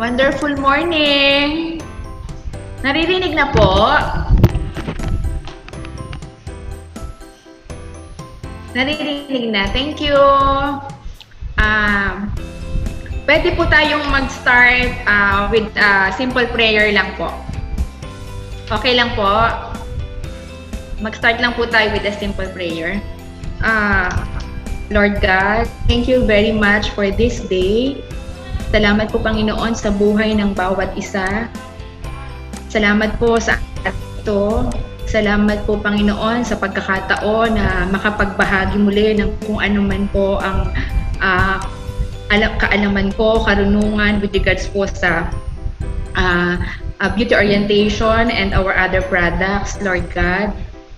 Wonderful morning! Naririnig na po? Naririnig na. Thank you. Pwede po tayong mag-start with simple prayer lang po. Okay lang po? Mag-start lang po tayo with a simple prayer. Lord God, thank you very much for this day. Salamat po, Panginoon, sa buhay ng bawat isa. Salamat po sa ito. Salamat po, Panginoon, sa pagkakataon na makapagbahagi muli ng kung ano man po ang kaalaman ko, karunungan with regards po sa beauty orientation and our other products, Lord God.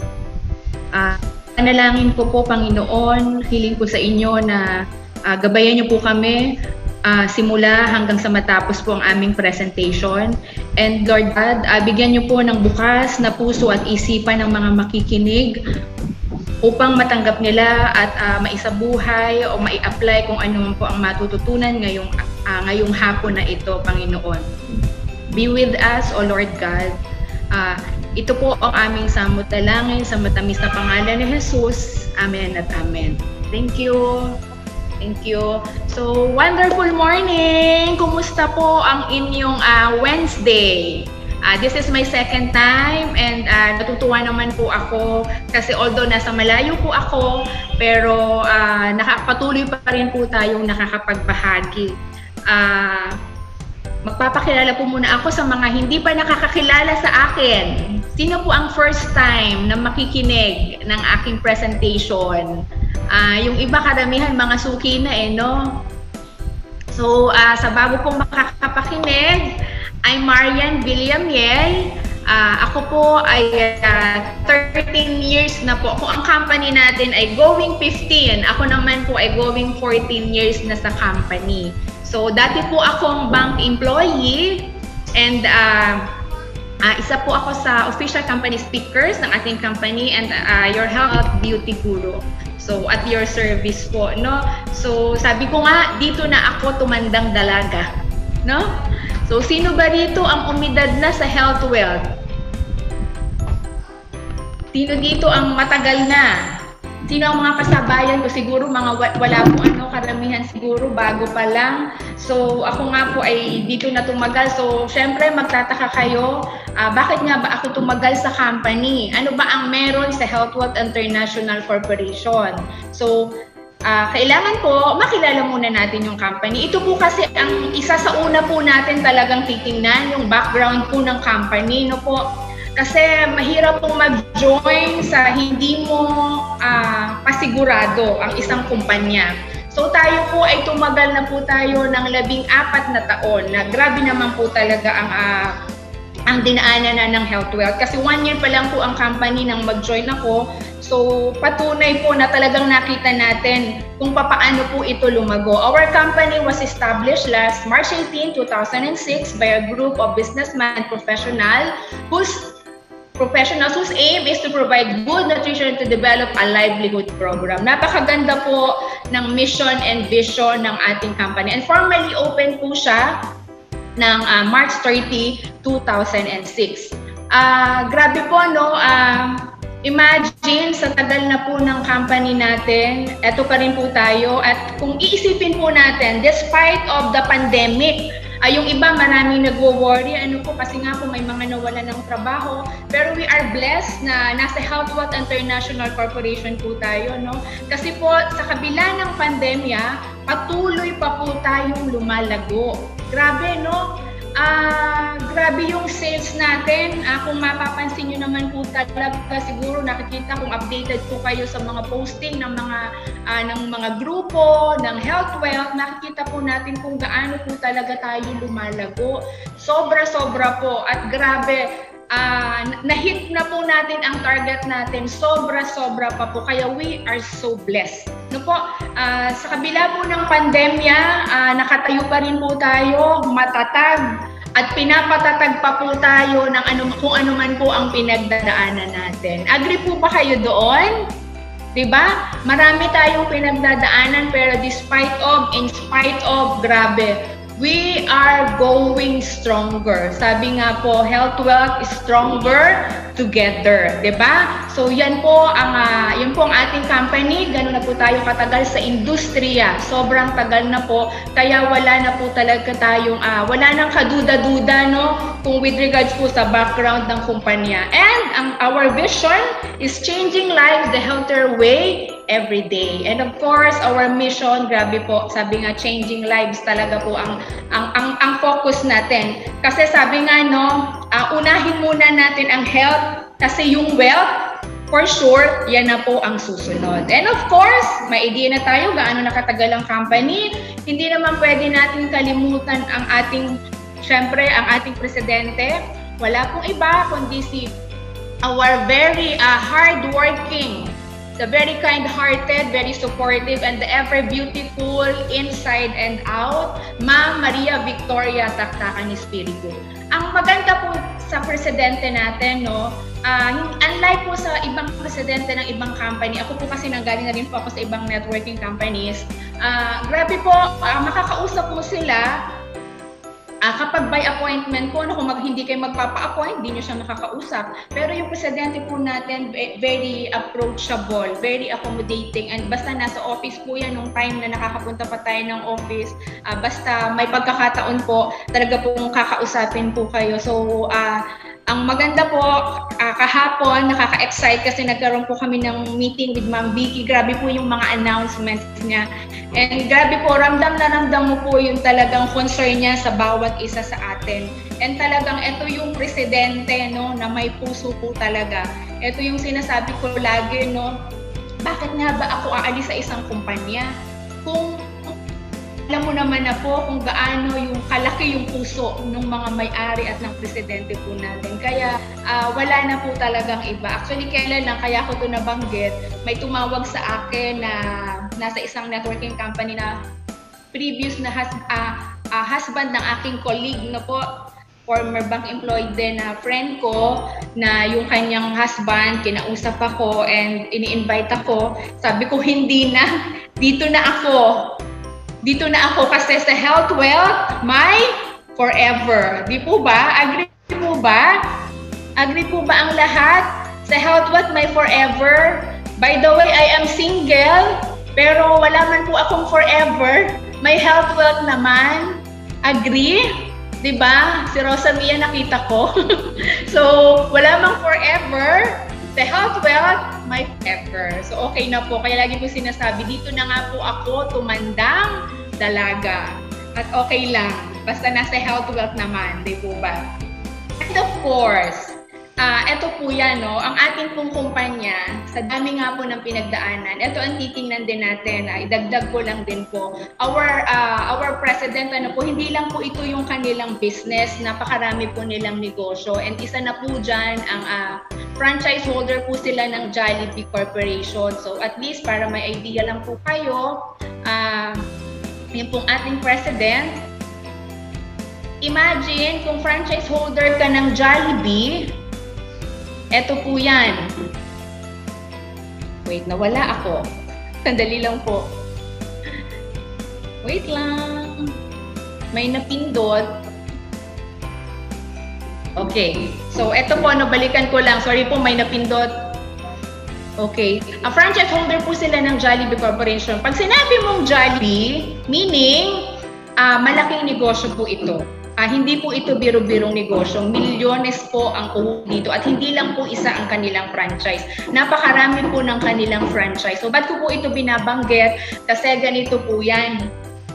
Panalangin ko po, Panginoon, hiling ko sa inyo na gabayan niyo po kami simula hanggang sa matapos po ang aming presentation. And Lord God, bigyan niyo po ng bukas na puso at isipan ng mga makikinig upang matanggap nila at maisabuhay o mai-apply kung ano po ang matututunan ngayong hapon na ito, Panginoon. Be with us, O Lord God. Ito po ang aming samot-dalangin sa matamis na pangalan ni Jesus. Amen at amen. Thank you. Thank you. So, wonderful morning! Kumusta po ang inyong Wednesday? This is my second time and natutuwa naman po ako kasi although nasa malayo po ako, pero nakapatuloy pa rin po tayong nakakapagbahagi. Magpapakilala po muna ako sa mga hindi pa nakakakilala sa akin. Sino po ang first time na makikinig ng aking presentation? Yung iba karamihan mga suki na no? So, sa bago pong makakapakinig, I'm Marian Villamiel. Ako po ay 13 years na po. Kung ang company natin ay going 15, ako naman po ay going 14 years na sa company. So, dati po akong bank employee and isa po ako sa official company speakers ng ating company and your health beauty guru. So, at your service po, no? So, sabi ko nga, dito na ako tumandang dalaga, no? So, sino ba dito ang umidad na sa health wealth? Sino dito ang matagal na? Sino ang mga kasabayan ko? Siguro mga wala po karamihan siguro bago pa lang. So, ako nga po ay dito na tumagal. So, syempre magtataka kayo, bakit nga ba ako tumagal sa company? Ano ba ang meron sa Healthwealth International Corporation? So, kailangan po makilala muna natin yung company. Ito po kasi ang isa sa una po natin talagang titingnan, yung background po ng company, no po. Kasi mahirap pong mag-join sa hindi mo pasigurado ang isang kumpanya. So tayo po ay tumagal na po tayo ng 14 na taon na grabe naman po talaga ang dinaanan na ng Healthwealth. Kasi 1 year pa lang po ang company nang mag-join ako. So patunay po na talagang nakita natin kung paano po ito lumago. Our company was established last March 18, 2006 by a group of businessmen and professionals whose aim is to provide good nutrition to develop a livelihood program. Napakaganda po ng mission and vision ng ating company. And formally open po siya ng March 30, 2006. Grabe po, no? Imagine, sa tagal na po ng company natin, eto pa rin po tayo. At kung iisipin po natin, despite of the pandemic, yung iba maraming nagwo-worry, kasi nga po may mga nawala ng trabaho. Pero we are blessed na nasa Healthwealth International Corporation po tayo, no? Kasi po sa kabila ng pandemya, patuloy pa po tayong lumalago. Grabe, no? Grabe yung sales natin. Kung mapapansin nyo naman po talaga, siguro nakikita kung updated po kayo sa mga posting ng mga grupo, ng Healthwealth, nakikita po natin kung gaano po talaga tayo lumalago. Sobra-sobra po at grabe, na-hit na po natin ang target natin. Sobra-sobra pa po. Kaya we are so blessed. No po, sa kabila po ng pandemya, nakatayo pa rin po tayo, matatag, at pinapatatag pa po tayo ng kung ano man po ang pinagdadaanan natin. Agree po ba kayo doon? Diba? Marami tayong pinagdadaanan pero in spite of, grabe, we are going stronger. Sabi nga po, health wealth is stronger together, 'di ba? So yan po ang ating company. Ganun na po tayo katagal sa industriya. Sobrang tagal na po. Kaya wala na po talaga tayong wala nang kaduda-duda no kung with regards po sa background ng kumpanya. And our vision is changing lives the healthier way every day. And of course, our mission, grabe po, sabi nga changing lives talaga po ang focus natin. Kasi sabi nga no, unahin muna natin ang health kasi yung wealth, for sure, yan na po ang susunod. And of course, may idea na tayo gaano nakatagal ang company. Hindi naman pwede natin kalimutan ang ating presidente. Wala pong iba kundi si our very hardworking, the very kind-hearted, very supportive, and the ever-beautiful inside and out, Ma'am Maria Victoria Taktakan Espiritu. Ang maganda po sa presidente natin, no, unlike po sa ibang presidente ng ibang company, ako po kasi nanggaling na rin po ako sa ibang networking companies, grabe po, makakausap mo sila. Kapag by appointment po, kung hindi kayo magpapa-appoint, hindi nyo siya makakausap. Pero yung presidente po natin, very approachable, very accommodating, and basta nasa office po yan, nung time na nakakapunta pa tayo ng office, basta may pagkakataon po, talaga pong kakausapin po kayo. So, ang maganda po, kahapon, nakaka-excite kasi nagkaroon po kami ng meeting with Ma'am Vicky. Grabe po yung mga announcements niya. And grabe po, ramdam na ramdam mo po yung talagang concern niya sa bawat isa sa atin. And talagang ito yung presidente, no, na may puso po talaga. Ito yung sinasabi ko lagi, no, bakit nga ba ako aalis sa isang kumpanya? Kung alam mo naman na po kung gaano yung kalaki yung puso ng mga may-ari at ng presidente po natin. Kaya wala na po talagang iba. Actually, kailan lang, kaya ko ito nabanggit, may tumawag sa akin na nasa isang networking company na previous na husband ng aking colleague na po, former bank employee din na friend ko, na yung kanyang husband, kinausap ako and ini-invite ako. Sabi ko, hindi na, dito na ako kasi sa health wealth, my forever. Di po ba? Agree po ba? Agree po ba ang lahat? Sa health wealth, my forever. By the way, I am single, pero wala man po akong forever. May health wealth naman. Agree? Di ba? Si Rosa Mia nakita ko. So, wala mang forever. The health wealth, my forever. So, okay na po. Kaya lagi po sinasabi, dito na nga po ako tumandang dalaga. At okay lang. Basta nasa health wealth naman. Di po ba? And of course, ito po yan, no? Ang ating pong kumpanya, sa dami nga po ng pinagdaanan, ito ang titingnan din natin, idagdag ko lang din po. Our president, hindi lang po ito yung kanilang business, napakarami po nilang negosyo. And isa na po dyan, ang franchise holder po sila ng Jollibee Corporation. So at least para may idea lang po kayo, yung pong ating president, imagine kung franchise holder ka ng Jollibee, eto po yan. Wait, nawala ako. Sandali lang po. Wait lang. May napindot. Okay. So, eto po, balikan ko lang. Sorry po, may napindot. Okay. Ang franchise holder po sila ng Jollibee Corporation. Pag sinabi mong Jollibee, meaning, malaking negosyo po ito. Hindi po ito biro-birong negosyo. Milyones po ang kuha dito at hindi lang po isa ang kanilang franchise. Napakarami po ng kanilang franchise. So, ba't ko po ito binabanggit? Kasi ganito po yan.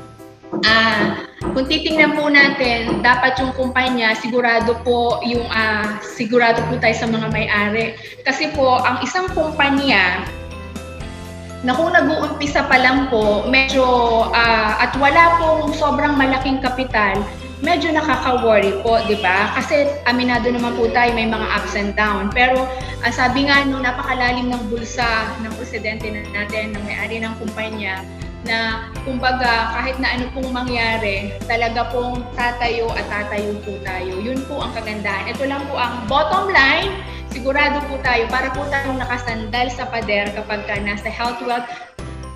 Kung titingnan po natin, dapat yung kumpanya, sigurado po tayo sa mga may-ari. Kasi po, ang isang kumpanya, na kung nag-uumpisa pa lang po, medyo, at wala pong sobrang malaking kapital, medyo nakaka-worry po, di ba? Kasi aminado naman po tayo, may mga ups and down. Pero sabi nga nung napakalalim ng bulsa ng presidente natin, ng may-ari ng kumpanya, na kumbaga kahit na ano pong mangyari, talaga pong tatayo at tatayo po tayo. Yun po ang kagandahan. Ito lang po ang bottom line. Sigurado po tayo, para po tayong nakasandal sa pader kapag ka nasa health wealth,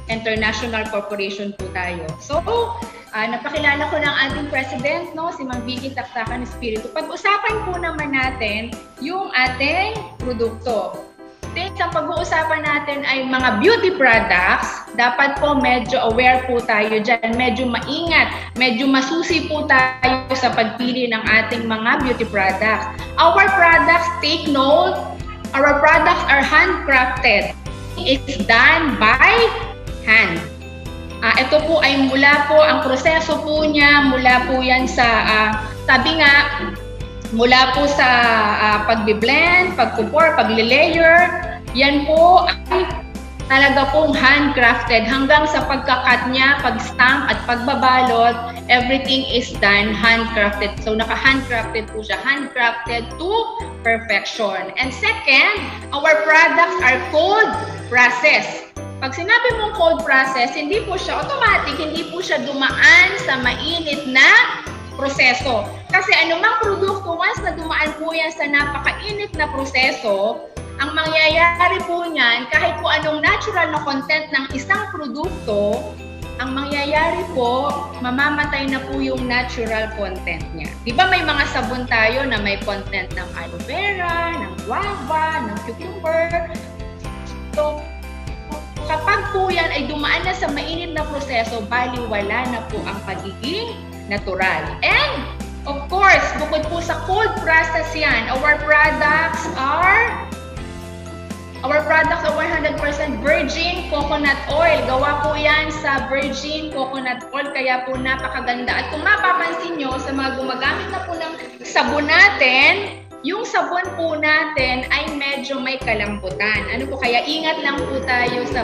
international corporation po tayo. So, napakilala ko ng ating president, no, si Ma'am Vicky Taktakan Espiritu. Pag-usapan po naman natin yung ating produkto. Ang pag-uusapan natin ay mga beauty products. Dapat po medyo aware po tayo dyan, medyo maingat, medyo masusi po tayo sa pagpili ng ating mga beauty products. Our products, take note, our products are handcrafted. It's done by hand. Ito po ay mula po, ang proseso po niya, mula po yan sa, sabi nga, mula po sa pagbi-blend, pagkupor, pagli-layer, yan po ay talaga pong handcrafted. Hanggang sa pagkakat niya, pag-stamp at pagbabalot, everything is done handcrafted. So naka-handcrafted po siya, handcrafted to perfection. And second, our products are cold processed. Pag sinabi mong cold process, hindi po siya automatic, hindi po siya dumaan sa mainit na proseso. Kasi anumang produkto, once na dumaan po yan sa napakainit na proseso, ang mangyayari po niyan, kahit po anong natural na content ng isang produkto, ang mangyayari po, mamamatay na po yung natural content niya. Di ba may mga sabon tayo na may content ng aloe vera, ng guava, ng cucumber? So, kapag po yan ay dumaan na sa mainit na proseso, baliwala na po ang pagiging natural. And, of course, bukod po sa cold process yan, our products are 100% virgin coconut oil. Gawa po yan sa virgin coconut oil, kaya po napakaganda. At kung mapapansin nyo, sa mga gumagamit na po ng sabon natin, yung sabon po natin ay medyo may kalambutan. Ano po, kaya ingat lang po tayo sa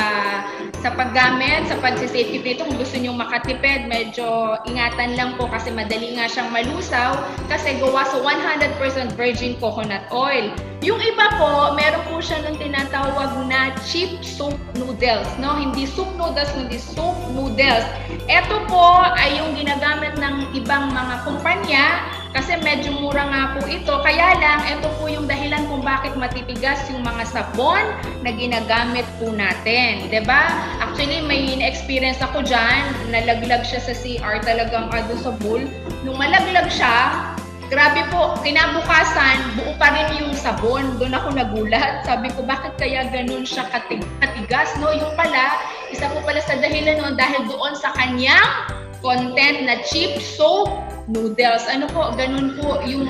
paggamit, sa pagsisafety nito. Kung gusto nyo makatipid, medyo ingatan lang po kasi madali nga siyang malusaw kasi gawa sa 100% virgin coconut oil. Yung iba po, meron po siya nung tinatawag na cheap soup noodles, no? Hindi soup noodles, kundi soup noodles. Ito po ay yung ginagamit ng ibang mga kumpanya kasi medyo mura nga po ito. Kaya lang, ito po yung dahilan kung bakit matitigas yung mga sabon na ginagamit po natin. Diba? Actually, may experience ako dyan. Nalaglag siya sa CR talagang doon sa bowl. Nung malaglag siya, grabe po, kinabukasan, buo pa rin yung sabon. Doon ako nagulat. Sabi ko, bakit kaya ganun siya katigas? No? Yung pala, isa po pala sa dahilan no, dahil doon sa kanyang content na cheap soap noodles. Ano po, ganun po yung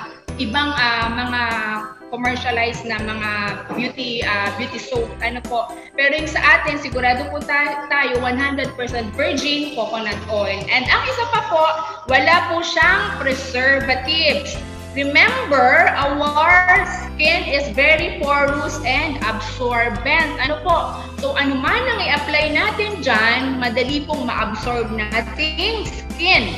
ibang mga commercialized na mga beauty soap. Ano po. Pero yung sa atin, sigurado po tayo 100% virgin coconut oil. And ang isa pa po, wala po siyang preservatives. Remember, our skin is very porous and absorbent. Ano po? So, ano man ang i-apply natin dyan, madali pong ma-absorb nating skin.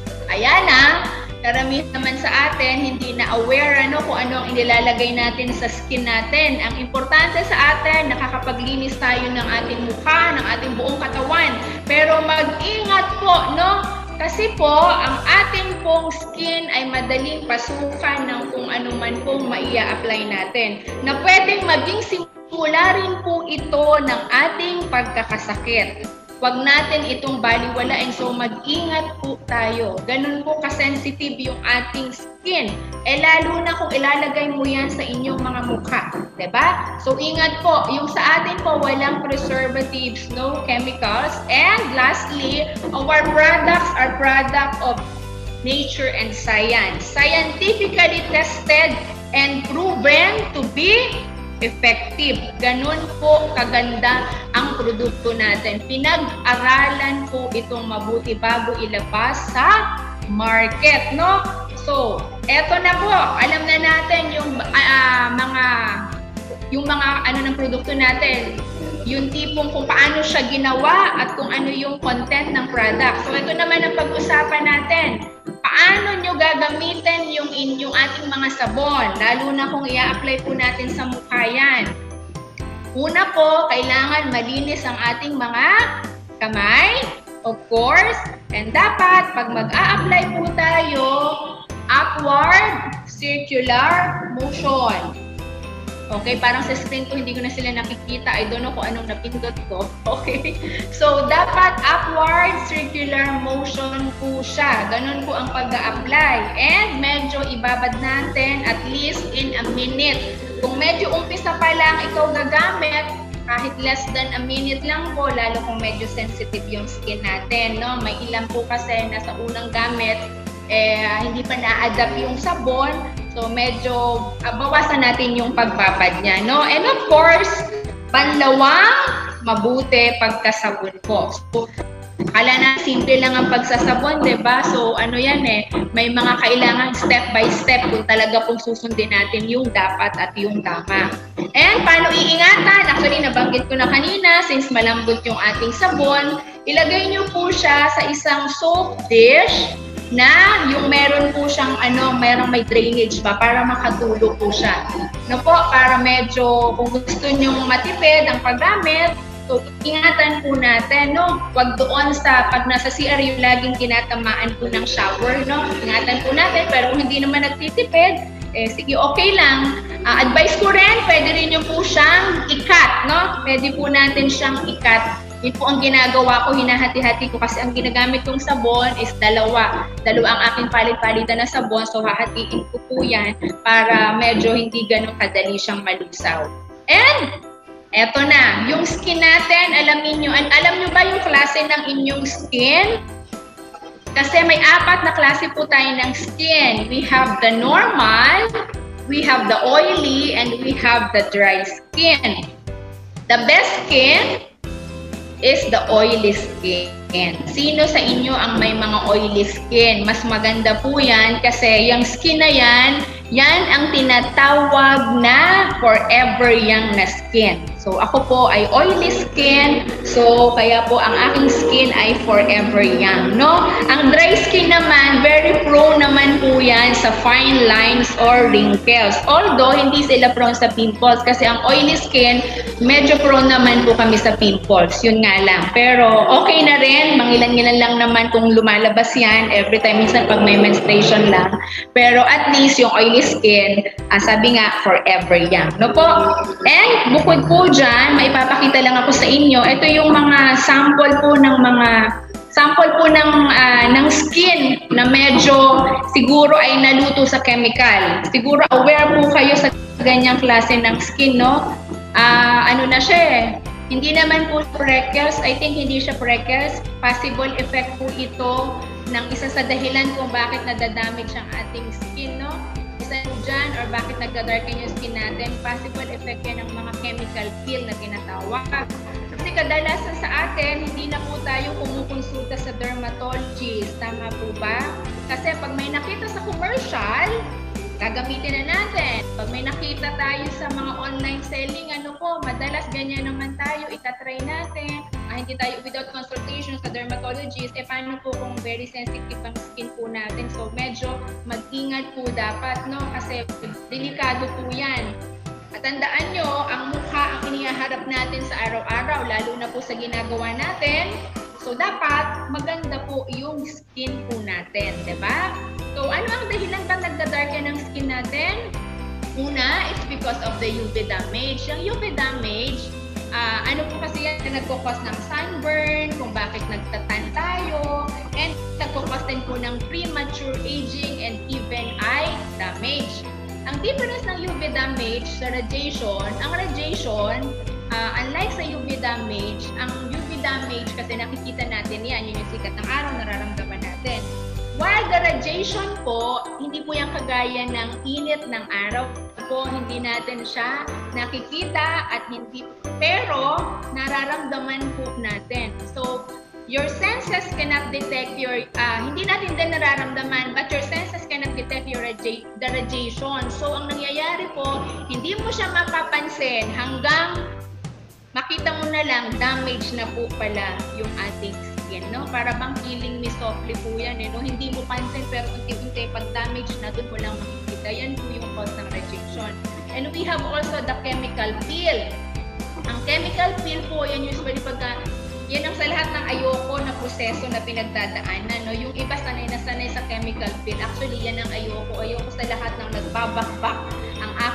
Ayan na, karamihan naman sa atin, hindi na aware kung ano ang inilalagay natin sa skin natin. Ang importante sa atin, nakakapaglinis tayo ng ating mukha, ng ating buong katawan. Pero mag-ingat po, no? Kasi po, ang ating pong skin ay madaling pasukan ng kung ano man pong maia-apply natin. Na pwedeng maging simula rin po ito ng ating pagkakasakit. Huwag natin itong baliwalain. So, mag-ingat po tayo. Ganun po kasensitive yung ating skin. Lalo na kung ilalagay mo yan sa inyong mga mukha. Diba? So, ingat po. Yung sa atin po, walang preservatives, no chemicals. And lastly, our products are product of nature and science. Scientifically tested and proven to be effective. Ganun po kaganda ang produkto natin. Pinag-aralan po itong mabuti bago ilabas sa market, no? So, eto na po. Alam na natin yung mga ano ng produkto natin. Yung tipong kung paano siya ginawa at kung ano yung content ng product. So, ito naman ang pag-usapan natin. Paano nyo gagamitin yung inyong ating mga sabon, lalo na kung i-apply po natin sa mukha yan. Una po, kailangan malinis ang ating mga kamay, of course, and dapat pag mag-a-apply po tayo, upward circular motion. Okay, parang sa screen ko hindi ko na sila nakikita. I don't know kung anong napindot ko. Okay. So, dapat upward circular motion po siya. Ganun po ang pag-a-apply. And medyo ibabad natin at least in a minute. Kung medyo umpisa pa lang ikaw gagamit, kahit less than a minute lang po, lalo kung medyo sensitive yung skin natin, no? May ilan po kasi nasa unang gamit, hindi pa na-adapt yung sabon. So, medyo bawasan natin yung pagbabad niya, no? And of course, panlawang, mabuti pagkasabon po. So, akala na simple lang ang pagsasabon, diba? So, ano yan may mga kailangan step by step kung talaga pong susundin natin yung dapat at yung tama. And paano iingatan? Actually, nabanggit ko na kanina, since malambot yung ating sabon, ilagay nyo po siya sa isang soap dish na yung meron po siyang merong may drainage pa para makatulog po siya. No po, para medyo kung gusto nyong matipid ang paggamit, so ingatan po natin, no? Wag doon sa pag nasa CR yung laging tinatamaan po ng shower, no? Ingatan po natin, pero kung hindi naman nagtitipid, sige, okay lang. Advice ko rin, pwede rin nyo po siyang ikat, no? Pwede po natin siyang ikat. Yun po ang ginagawa ko, hinahati-hati ko kasi ang ginagamit kong sabon is dalawa. Dalawa ang aking palit-palitan na sabon, so hahatiin ko po yan para medyo hindi ganun kadali siyang malusaw. And, eto na, yung skin natin, alam nyo ba yung klase ng inyong skin? Kasi may 4 na klase po tayo ng skin. We have the normal, we have the oily, and we have the dry skin. The best skin is the oily skin. Sino sa inyo ang may mga oily skin? Mas maganda po yan kasi yung skin na yan ang tinatawag na forever young na skin. So ako po ay oily skin, so kaya po ang aking skin ay forever young, no? Ang dry skin naman, very prone naman po yan sa fine lines or wrinkles. Although hindi sila prone sa pimples kasi ang oily skin, medyo prone naman po kami sa pimples. Yun nga lang. Pero okay na rin, mangilan-ngilan lang naman kung lumalabas yan every time, minsan pag may menstruation lang. Pero at least yung oily skin, sabi nga, forever young. No po? And bukod po dyan, may papakita lang ako sa inyo. Ito yung mga sample po ng skin na medyo siguro ay naluto sa chemical. Siguro aware po kayo sa ganyang klase ng skin, no? Ano na siya Hindi naman po freckles. I think hindi siya freckles. Possible effect po ito ng isa sa dahilan kung bakit nadadamage ang ating skin, no? Isa dyan, or bakit nagda-darken yung skin natin, possible effect yan ng mga chemical peel na tinatawag. Kasi kadalasan sa atin, hindi na po tayo kumukonsulta sa dermatologist. Tama po ba? Kasi pag may nakita sa commercial, gagamitin na natin. Pag may nakita tayo sa mga online selling, madalas ganyan naman tayo, itatry natin. Hindi tayo without consultation sa dermatologist, paano po kung very sensitive ang skin po natin? So medyo mag-ingat po dapat, no? Kasi delikado po yan. At tandaan nyo, ang mukha ang inihaharap natin sa araw-araw, lalo na po sa ginagawa natin. So dapat maganda po yung skin po natin, diba? So ano ang dahilan ba nagda-darken ng skin natin? Una, it's because of the UV damage. Yung UV damage, ano po kasi yan na nagkukos ng sunburn, kung bakit nagtatan tayo, and nagkukos din po ng premature aging and even eye damage. Ang difference ng UV damage sa radiation, ang radiation, unlike sa UV damage, ang UV damage kasi nakikita natin yan, yun yung sikat ng araw, nararamdaman natin. While the radiation po, hindi po yan kagaya ng init ng araw po, hindi natin siya nakikita at hindi, pero nararamdaman po natin. So, your senses cannot detect hindi natin din nararamdaman, but your senses cannot detect the radiation. So, ang nangyayari po, hindi mo siya mapapansin hanggang makita mo na lang, damage na po pala yung ating skin, no? Para bang killing me softly po yan, no? Hindi mo pansin, pero unti-unti, pag damage na, doon mo lang makikita. Yan po yung cause ng radiation. And we have also the chemical peel. Ang chemical peel po, yan usually yan ang sa lahat ng ayoko na proseso na pinagdadaanan, no? Yung iba sanay na sanay sa chemical peel. Actually, yan ang ayoko. Ayoko sa lahat ng nagbabakbak ang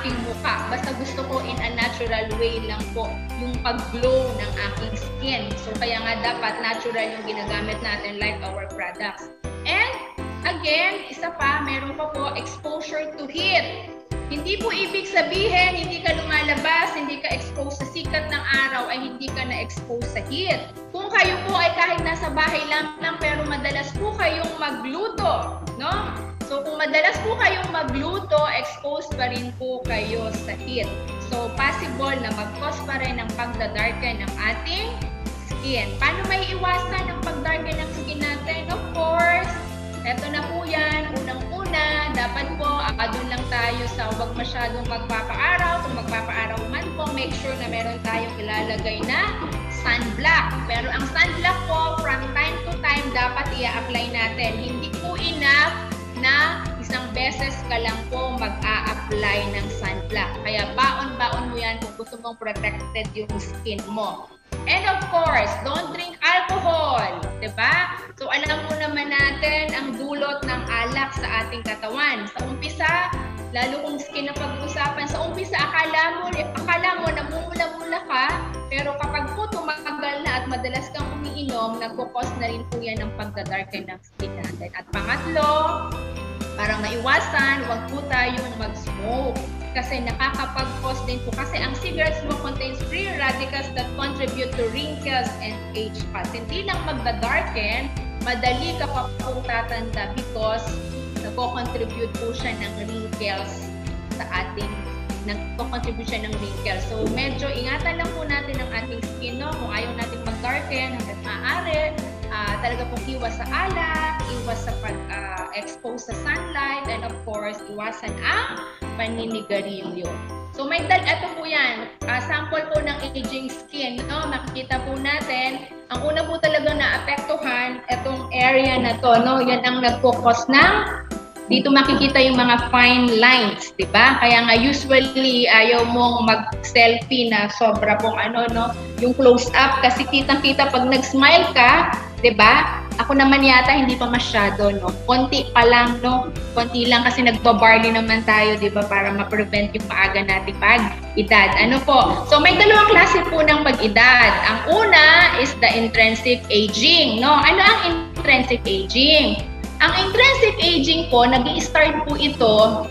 aking mukha. Basta gusto ko in a natural way lang po yung pag-glow ng aking skin. So kaya nga dapat natural yung ginagamit natin like our products. And again, isa pa, meron pa po exposure to heat. Hindi po ibig sabihin, hindi ka lumalabas, hindi ka exposed sa sikat ng araw, ay hindi ka na-expose sa heat. Kung kayo po ay kahit nasa bahay lang pero madalas po kayong magluto, no? So kung madalas po kayong magluto, exposed pa rin po kayo sa heat. So possible na mag-cause pa rin ng pagdadarken ng ating skin. Paano may iwasan ang pagdarken ng skin natin? Of course, eto na po yan. Unang-una, dapat po, doon lang tayo sa huwag masyadong magpapaaraw. Kung magpapaaraw man po, make sure na meron tayong ilalagay na sunblock. Pero ang sunblock po, from time to time, dapat i-apply natin. Hindi po enough na isang beses ka lang po mag-a-apply ng sunblock. Kaya baon-baon mo yan kung gusto mong protected yung skin mo. And of course, don't drink alcohol, diba? So alam mo naman natin ang dulot ng alak sa ating katawan. Sa umpisa, lalo kung skin na pag-usapan, sa umpisa akala mo namumula-mula ka, pero kapag po tumagal na at madalas kang umiinom, nagkukos na rin po yan ng pagdadarken ng skin natin. At pangatlo, para maiwasan, huwag po tayong mag-smoke. Kasi nakakapag-cause din po. Kasi ang cigarette smoke contains free radicals that contribute to wrinkles and age spots. Hindi lang magda-darken, madali ka pa pong tatanda because nagko-contribute po siya ng wrinkles sa ating nagko-contribute siya ng wrinkles. So medyo ingatan lang po natin ang ating skin, no? Kung ayaw natin mag-darken hanggat maaari, talaga pong iwas sa alak, iwas sa pag-expose sa sunlight, and of course, iwasan ang paninigarilyo. So may ito po yan, sample po ng aging skin, no? Makikita po natin, ang una po talaga na-apektuhan, itong area na to, no? Yan ang nagkukos ng, dito makikita yung mga fine lines, di ba? Kaya nga usually ayaw mong mag-selfie na sobra pong yung close-up, kasi kitang-kita pag nag-smile ka, di ba? Ako naman yata hindi pa masyado, no? Konti pa lang, no? Konti lang kasi nagbabarley naman tayo, di ba? Para ma-prevent yung maaga nating pag-edad. Ano po? So may dalawang klase po ng pag-edad. Ang una is the intrinsic aging, no? Ano ang intrinsic aging? Ang intrinsic aging po, nag-i-start po ito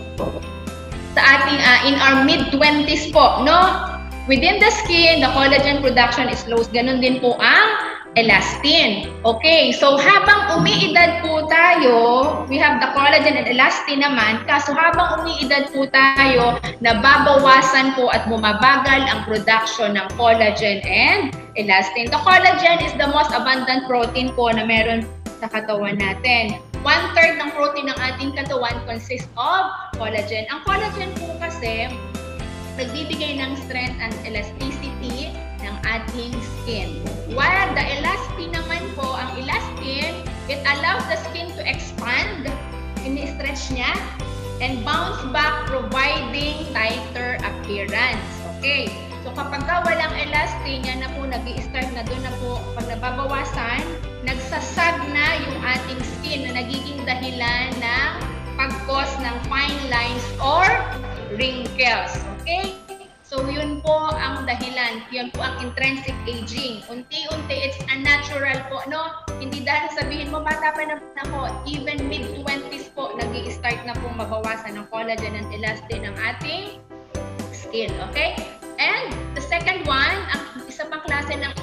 sa ating in our mid-20s po, no? Within the skin, the collagen production is low. Ganun din po ang elastin. Okay, so habang umiidad po tayo, we have the collagen and elastin naman. Kaso habang umiidad po tayo, nababawasan po at bumabagal ang production ng collagen and elastin. The collagen is the most abundant protein po na meron sa katawan natin. 1/3 ng protein ng ating katawan consists of collagen. Ang collagen po kasi nagbibigay ng strength and elasticity ng ating skin. While the elastin naman po, ang elastin, it allows the skin to expand, ini-stretch niya, and bounce back providing tighter appearance. Okay. So kapag walang elastin, yan na po, nag-i-start na doon na po, pag nababawasan, nagsasag na yung ating skin na nagiging dahilan ng pag-cause ng fine lines or wrinkles. Okay? So yun po ang dahilan. Yun po ang intrinsic aging. Unti-unti, it's unnatural po, no? Hindi dahil sabihin mo, bata pa naman ako, even mid-20s po, nag-i-start na po mabawasan ng collagen and elastin ng ating skin. Okay? And the second one, ang isa pang klase ng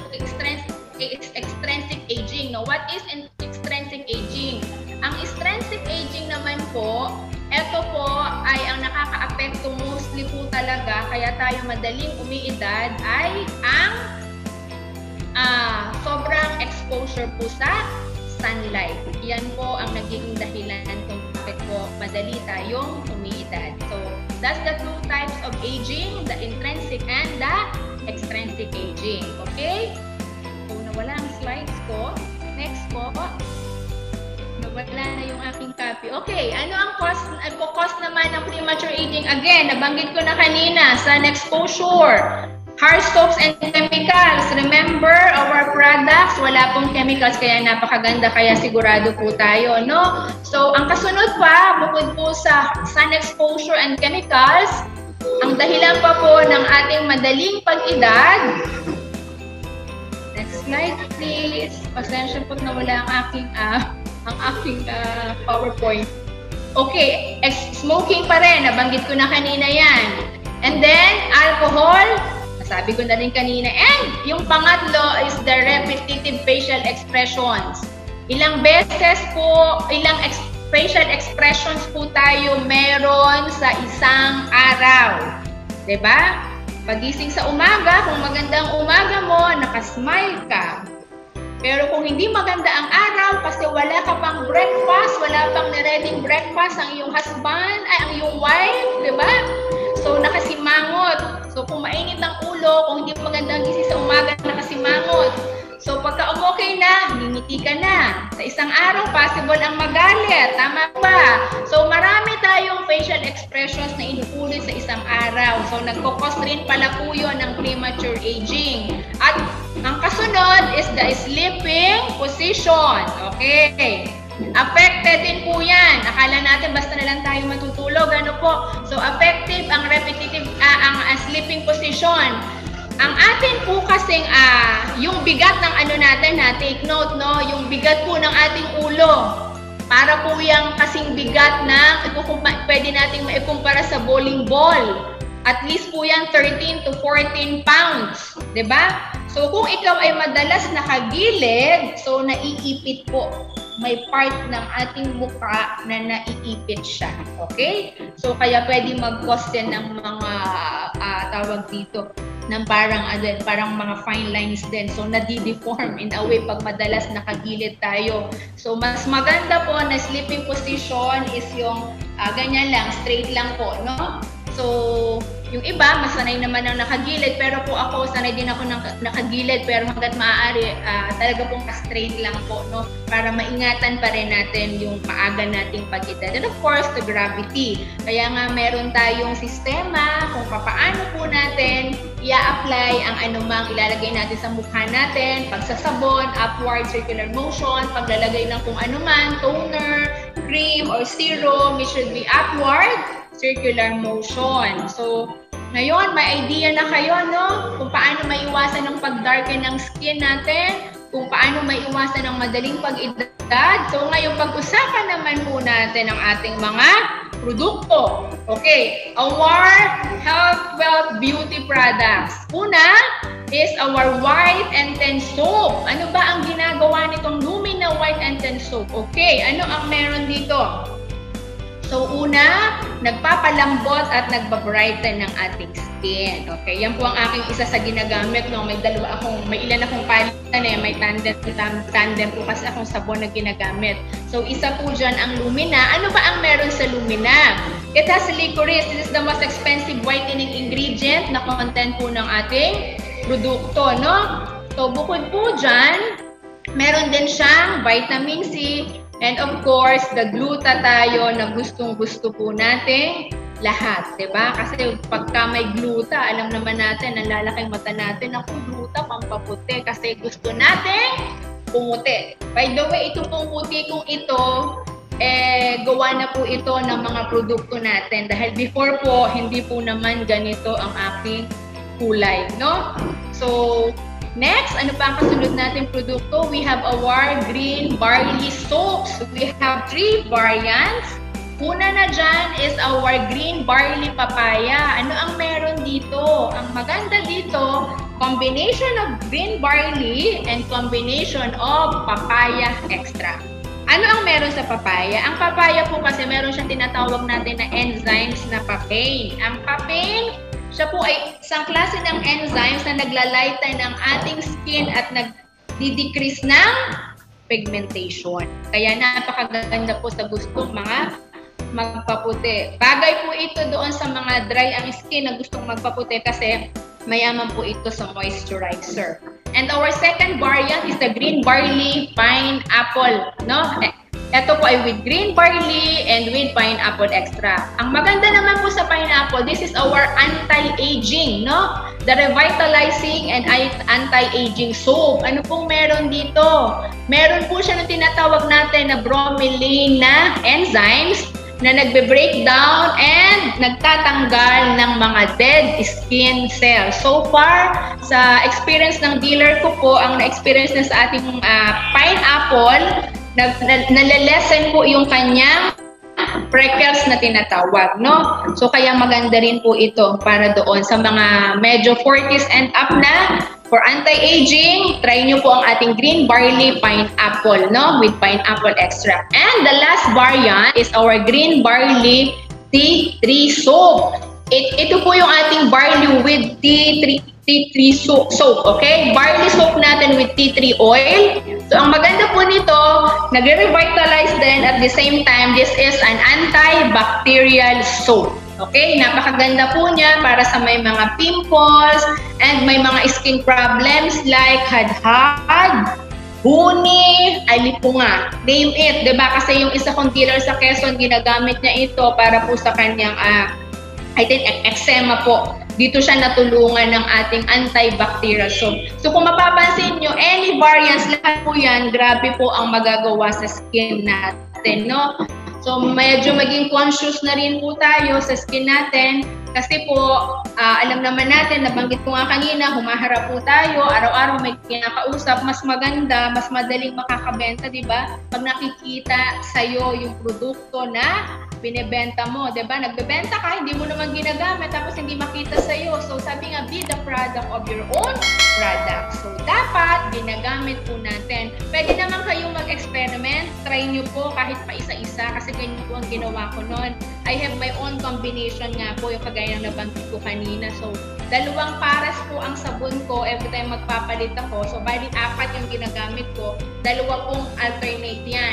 extrinsic aging. No? What is extrinsic aging? Ang extrinsic aging naman po, ito po ay ang nakaka-apekto mostly po talaga, kaya tayo madaling umiidad, ay ang sobrang exposure po sa sunlight. Yan po ang nagiging dahilan kung bakit po madali tayong umiidad. So, that's the two types of aging, the intrinsic and the extrinsic aging. Okay? So, nawala ang slides ko. Next po. Nawala na yung aking copy. Okay, ano ang cause naman ng premature aging? Again, nabanggit ko na kanina, sun exposure, harsh soaps and chemicals. Remember, our products, wala pong chemicals, kaya napakaganda, kaya sigurado po tayo, no? So, ang kasunod pa, bukod po sa sun exposure and chemicals, Ang dahilan pa po ng ating madaling pag-edad. Next slide, please. Pasensya po na wala ang aking PowerPoint. Okay, smoking pa rin. Nabanggit ko na kanina yan. And then, alcohol. Nasabi ko na rin kanina. And yung pangatlo is the repetitive facial expressions. Ilang beses po, facial expressions po tayo meron sa isang araw. Diba? Pagising sa umaga, kung magandang umaga mo, nakasmile ka. Pero kung hindi maganda ang araw kasi wala ka pang breakfast, wala pang nireading breakfast ang iyong husband, ang iyong wife, diba? So, nakasimangot. So, kung mainit ang ulo, kung hindi magandang gising sa umaga, nakasimangot. So, pagka okay na, ngingiti ka na. Sa isang araw, possible ang magalit. Tama ba? So, marami tayong facial expressions na inuulit sa isang araw. So, nagkukos rin pala po yun ng premature aging. At ang kasunod is the sleeping position. Okay. Affected din po yan. Akala natin basta na lang tayo matutulog. Ano po? So, affected ang repetitive, ang sleeping position. Ang atin po kasing yung bigat ng natin, take note, no? Yung bigat po ng ating ulo. Para po yung kasing bigat na pwede nating maikumpara sa bowling ball. At least po yan 13 to 14 pounds. Diba? So kung ikaw ay madalas nakagilid, so naiipit po. May part ng ating mukha na naiipit siya. Okay? So kaya pwede mag-cause din ng mga tawag dito ng parang mga fine lines din. So, nadi-deform in a way pag madalas nakagilid tayo. So, mas maganda po na sleeping position is yung ganyan lang, straight lang po, no? So, yung iba, masanay naman ng nakagilid, pero po ako, sanay din ako ng nakagilid, pero hanggat maaari, talaga pong straight lang po, no? Para maingatan pa rin natin yung maaga nating pag-edad. And of course, the gravity. Kaya nga, meron tayong sistema kung paano po natin i-apply ang anumang ilalagay natin sa mukha natin, pagsasabon, upward circular motion, paglalagay ng kung anuman, toner, cream, or serum, it should be upward circular motion. So, ngayon, may idea na kayo, no? Kung paano maiwasan ng pag-darken ng skin natin, kung paano maiwasan ng madaling pag-edad. So, ngayon, pag-usapan naman po natin ang ating mga produkto. Okay, our health, wealth, beauty products. Una is our White and Tan soap. Ano ba ang ginagawa nitong Lumina White and Tan soap? Okay, ano ang meron dito? So, una, nagpapalambot at nagbabrighten ng ating skin. Okay, yan po ang aking isa sa ginagamit. No? May ilan akong palitan eh. May tandem po kasi akong sabon na ginagamit. So, isa po dyan ang Lumina. Ano ba ang meron sa Lumina? It has licorice. This is the most expensive whitening ingredient na content po ng ating produkto. No? So, bukod po dyan, meron din siyang vitamin C. And of course, the gluta tayo na gustong-gusto po natin lahat, diba? Kasi pagka may gluta, alam naman natin, ang lalaking mata natin, ako gluta, pampaputi. Kasi gusto natin pumuti. By the way, ito pong puti kong ito, gawa na po ito ng mga produkto natin. Dahil before po, hindi po naman ganito ang aking kulay, no? So, next, ano pa ang kasunod nating produkto? We have our green barley soaps. We have 3 variants. Una na dyan is our green barley papaya. Ano ang meron dito? Ang maganda dito, combination of green barley and combination of papaya extra. Ano ang meron sa papaya? Ang papaya po kasi meron siyang tinatawag natin na enzymes na papain. Ang papain, siya po ay isang klase ng enzymes na naglalighten ng ating skin at nagdi-decrease ng pigmentation. Kaya napakaganda po sa gustong mga magpaputi. Bagay po ito doon sa mga dry ang skin na gustong magpaputi kasi mayaman po ito sa moisturizer. And our second variant is the green barley pineapple, no? Ito po ay with green barley and with pineapple extra. Ang maganda naman po sa pineapple, this is our anti-aging, no? The revitalizing and anti-aging soap. Ano pong meron dito? Meron po siya na tinatawag natin na bromelain na enzymes na nagbe-breakdown and nagtatanggal ng mga dead skin cells. So far, sa experience ng dealer ko po, ang na-experience na sa ating pineapple, nalilesen po yung kanyang freckles na tinatawag, no? So kaya maganda rin po ito para doon sa mga medyo 40s and up na. For anti-aging, try nyo po ang ating green barley pineapple, no? With pineapple extract. And the last variant is our green barley tea tree soap. Ito po yung ating barley with tea tree soap, okay? Barley soap natin with tea tree oil. So, ang maganda po nito, nag-revitalize din at the same time, this is an antibacterial soap. Okay? Napakaganda po niya para sa may mga pimples and may mga skin problems like hadhad, huni, alipunga. Name it, diba? Kasi yung isa kong dealer sa Quezon, ginagamit niya ito para po sa kanyang I think eczema po. Dito siya natulungan ng ating antibacterial soap. So kung mapapansin nyo, any variants, lahat po yan, grabe po ang magagawa sa skin natin, no? So medyo maging conscious na rin po tayo sa skin natin. Kasi po, alam naman natin, nabanggit ko nga kanina, humaharap po tayo, araw-araw may kinakausap, mas maganda, mas madaling makakabenta, di ba? Pag nakikita sa'yo yung produkto na binebenta mo, di ba? Nagbebenta ka, hindi mo naman ginagamit, tapos hindi makita sa'yo. So sabi nga, be the product of your own product. So dapat, ginagamit po natin. Pwede naman kayong mag-experiment, try nyo po kahit pa isa-isa, kasi ganyan po ang ginawa ko noon. I have my own combination nga po, yung kagaya ng nabanggit ko kanina. So, 2 pares po ang sabon ko every time magpapalit ako. So, bali 4 yung ginagamit ko. 2 pong alternate yan.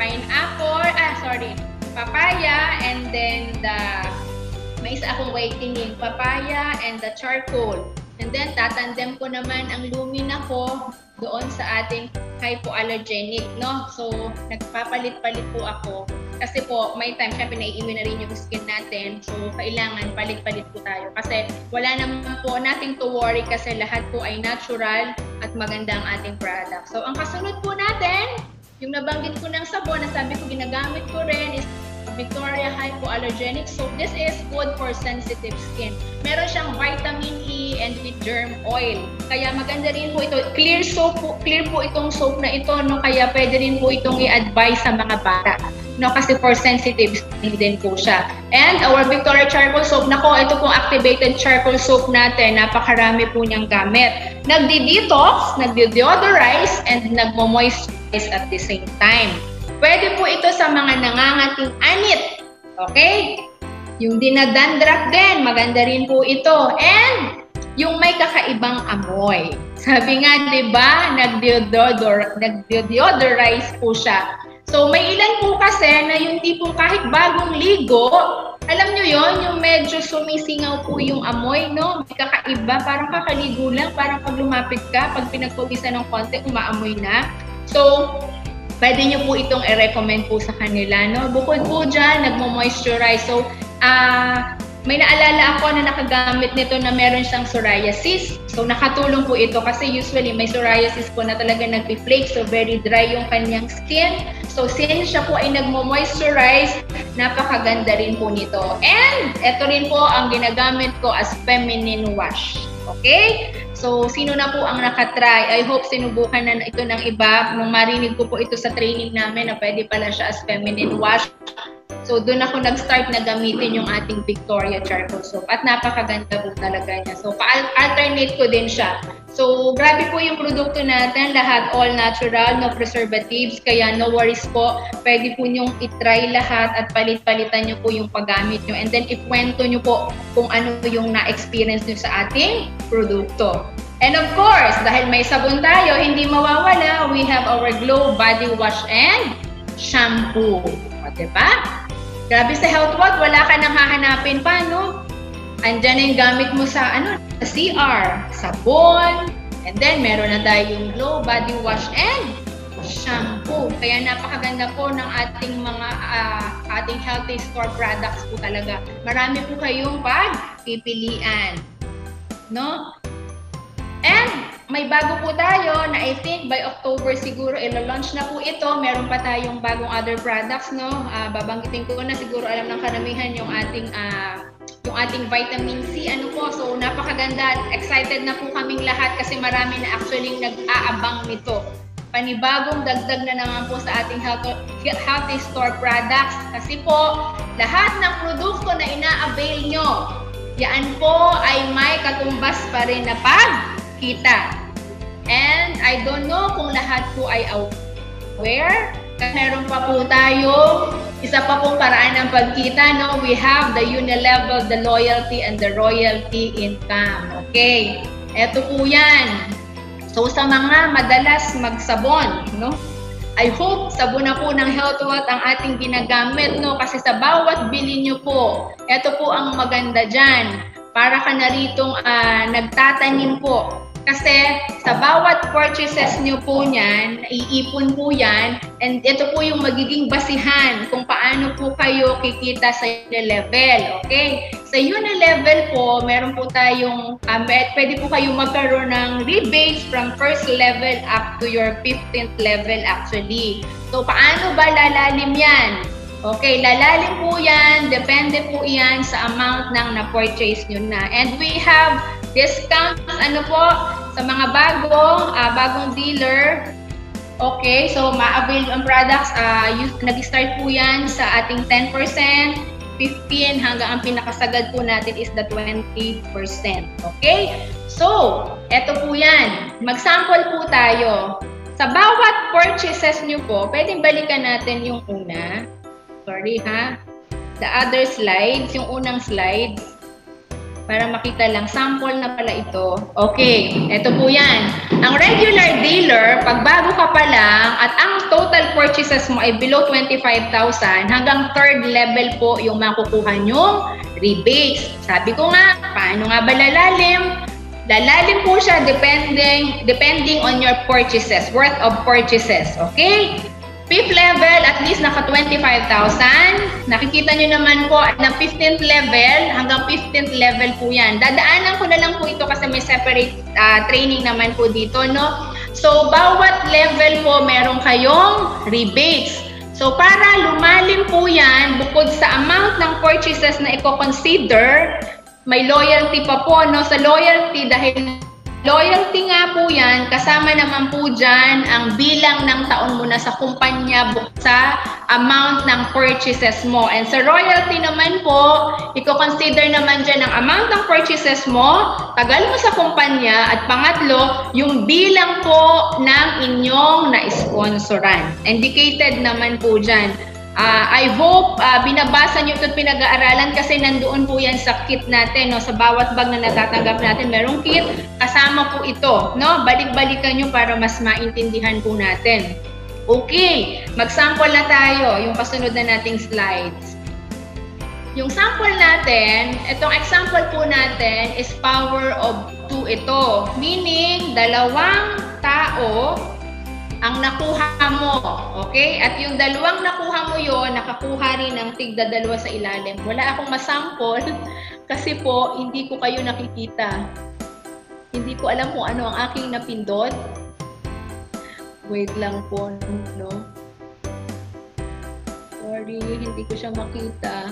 Papaya, and then may isa akong whitening, papaya and the charcoal. And then, tatandem ko naman ang Lumina ko doon sa ating hypoallergenic, no? So, nagpapalit-palit po ako. Kasi po, may time, syempre nai-immune na rin yung skin natin. So, kailangan palit-palit po tayo. Kasi wala naman po, nothing to worry kasi lahat po ay natural at maganda ang ating product. So, ang kasunod po natin, yung nabanggit ko ng sabon na sabi ko ginagamit ko rin is Victoria Hypoallergenic Soap. This is good for sensitive skin. Meron siyang vitamin E and with germ oil. Kaya maganda rin po ito. Clear po itong soap na ito, no? Kaya pwede rin po itong i-advise sa mga bata. No, kasi for sensitive skin din po siya. And our Victoria Charcoal Soap, nako, ito pong activated charcoal soap natin, napakarami po niyang gamit. Nagdi-detox, nagdi-deodorize, and nagmo-moisturize at the same time. Pwede po ito sa mga nangangating anit. Okay? Yung dinadandruff din, maganda rin po ito. And yung may kakaibang amoy. Sabi nga, di ba, nag-deodorize po siya. So, may ilan po kasi na yung tipong kahit bagong ligo, alam nyo yon, yung medyo sumisingaw po yung amoy, no? May kakaiba, parang kakaligo lang, parang pag lumapit ka, pag pinagpawisan ng konti, umaamoy na. So, pwede nyo po itong i-recommend po sa kanila, no? Bukod po dyan, nagmo-moisturize. So, may naalala ako na nakagamit nito na meron siyang psoriasis. So, nakatulong po ito kasi usually may psoriasis po na talaga nagpi-flake. So, very dry yung kanyang skin. So, since siya po ay nagmo-moisturize, napakaganda rin po nito. And, ito rin po ang ginagamit ko as feminine wash. Okay? So, sino na po ang nakatry? I hope sinubukan na ito ng iba. Nung marinig ko po ito sa training namin na pwede pala siya as feminine wash. So, doon ako nag-start na gamitin yung ating Victoria Charcoal Soap. At napakaganda po talaga niya. So, alternate ko din siya. So, grabe po yung produkto natin. Lahat all natural, no preservatives. Kaya no worries po. Pwede po nyong itry lahat at palit-palitan nyo po yung paggamit nyo. And then, ikwento nyo po kung ano yung na-experience nyo sa ating produkto. And of course, dahil may sabon tayo, hindi mawawala. We have our Glow Body Wash and Shampoo. O, diba? Grabe sa Health World, wala ka nang hahanapin pa, no? Andyan na yung gamit mo sa, sa CR, sabon, and then meron na tayong Glow Body Wash and Shampoo. Kaya napakaganda po ng ating mga ating healthy store products po talaga. Marami po kayong pagpipilian, no? And may bago po tayo na I think by October siguro ilo-launch na po ito. Meron pa tayong bagong other products, no? Babanggitin ko na, siguro alam ng karamihan yung ating vitamin C. Ano po? So napakaganda. Excited na po kaming lahat kasi marami na actually nag-aabang nito. Panibagong dagdag na naman po sa ating Healthy Store products. Kasi po, lahat ng produkto na ina-avail nyo, yan po ay may katumbas pa rin na pagkita. And I don't know kung lahat po ay aware. Meron pa po tayo, isa pa pong paraan ng pagkita, no? We have the Unilevel, the loyalty, and the royalty income. Okay, eto po yan. So sa mga madalas magsabon, no? I hope sabon na po ng Health Wealth ang ating ginagamit, no? Kasi sa bawat bili nyo po, ito po ang maganda dyan. Para ka na ritong nagtatanim po. Kasi sa bawat purchases nyo po niyan, iipon po yan, and ito po yung magiging basihan kung paano po kayo kikita sa Unilevel. Okay? Sa Unilevel po, meron po tayong, pwede po kayo magkaroon ng rebates from first level up to your 15th level actually. So, paano ba lalalim yan? Okay, lalalim po yan, depende po yan sa amount ng na-purchase nyo na. And we have discounts, ano po, sa mga bagong dealer. Okay, so ma-avail ang products, nag-start po yan sa ating 10%, 15, hanggang ang pinakasagad po natin is the 20%. Okay? So, eto po yan. Mag-sample po tayo. Sa bawat purchases nyo po, pwedeng balikan natin yung una. Sorry ha. The other slides, yung unang slides. Para makita lang, sample na pala ito. Okay, ito po yan. Ang regular dealer, pag bago ka pa lang, at ang total purchases mo ay below 25,000, hanggang third level po yung makukuha nyong rebates. Sabi ko nga, paano nga ba lalalim? Lalalim po siya depending on your purchases, worth of purchases. Okay? Fifth level, at least naka 25,000. Nakikita nyo naman po na 15th level, hanggang 15th level po yan. Dadaanan ko na lang po ito kasi may separate training naman po dito, no? So, bawat level po meron kayong rebates. So, para lumalim po yan, bukod sa amount ng purchases na i-consider, may loyalty pa po, no? Sa loyalty, dahil loyalty nga po yan, kasama naman po dyan ang bilang ng taon mo na sa kumpanya sa amount ng purchases mo. And sa royalty naman po, i-consider naman dyan ang amount ng purchases mo, tagal mo sa kumpanya, at pangatlo, yung bilang po ng inyong na-sponsoran. Indicated naman po dyan. I hope binabasa nyo ito at pinag-aaralan kasi nandoon po yan sa kit natin. No? Sa bawat bag na natatanggap natin, merong kit. Kasama po ito. No? Balik-balikan nyo para mas maintindihan po natin. Okay, mag-sample na tayo. Yung kasunod na nating slides. Yung sample natin, itong example po natin is power of 2 ito. Meaning, dalawang tao ang nakuha mo, okay? At yung dalawang nakuha mo yon, nakakuha rin ng tigda dalawa sa ilalim. Wala akong masample kasi po hindi ko kayo nakikita. Hindi ko alam kung ano ang aking napindot. Wait lang po, no? Sorry, hindi ko siya makita.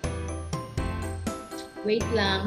Wait lang.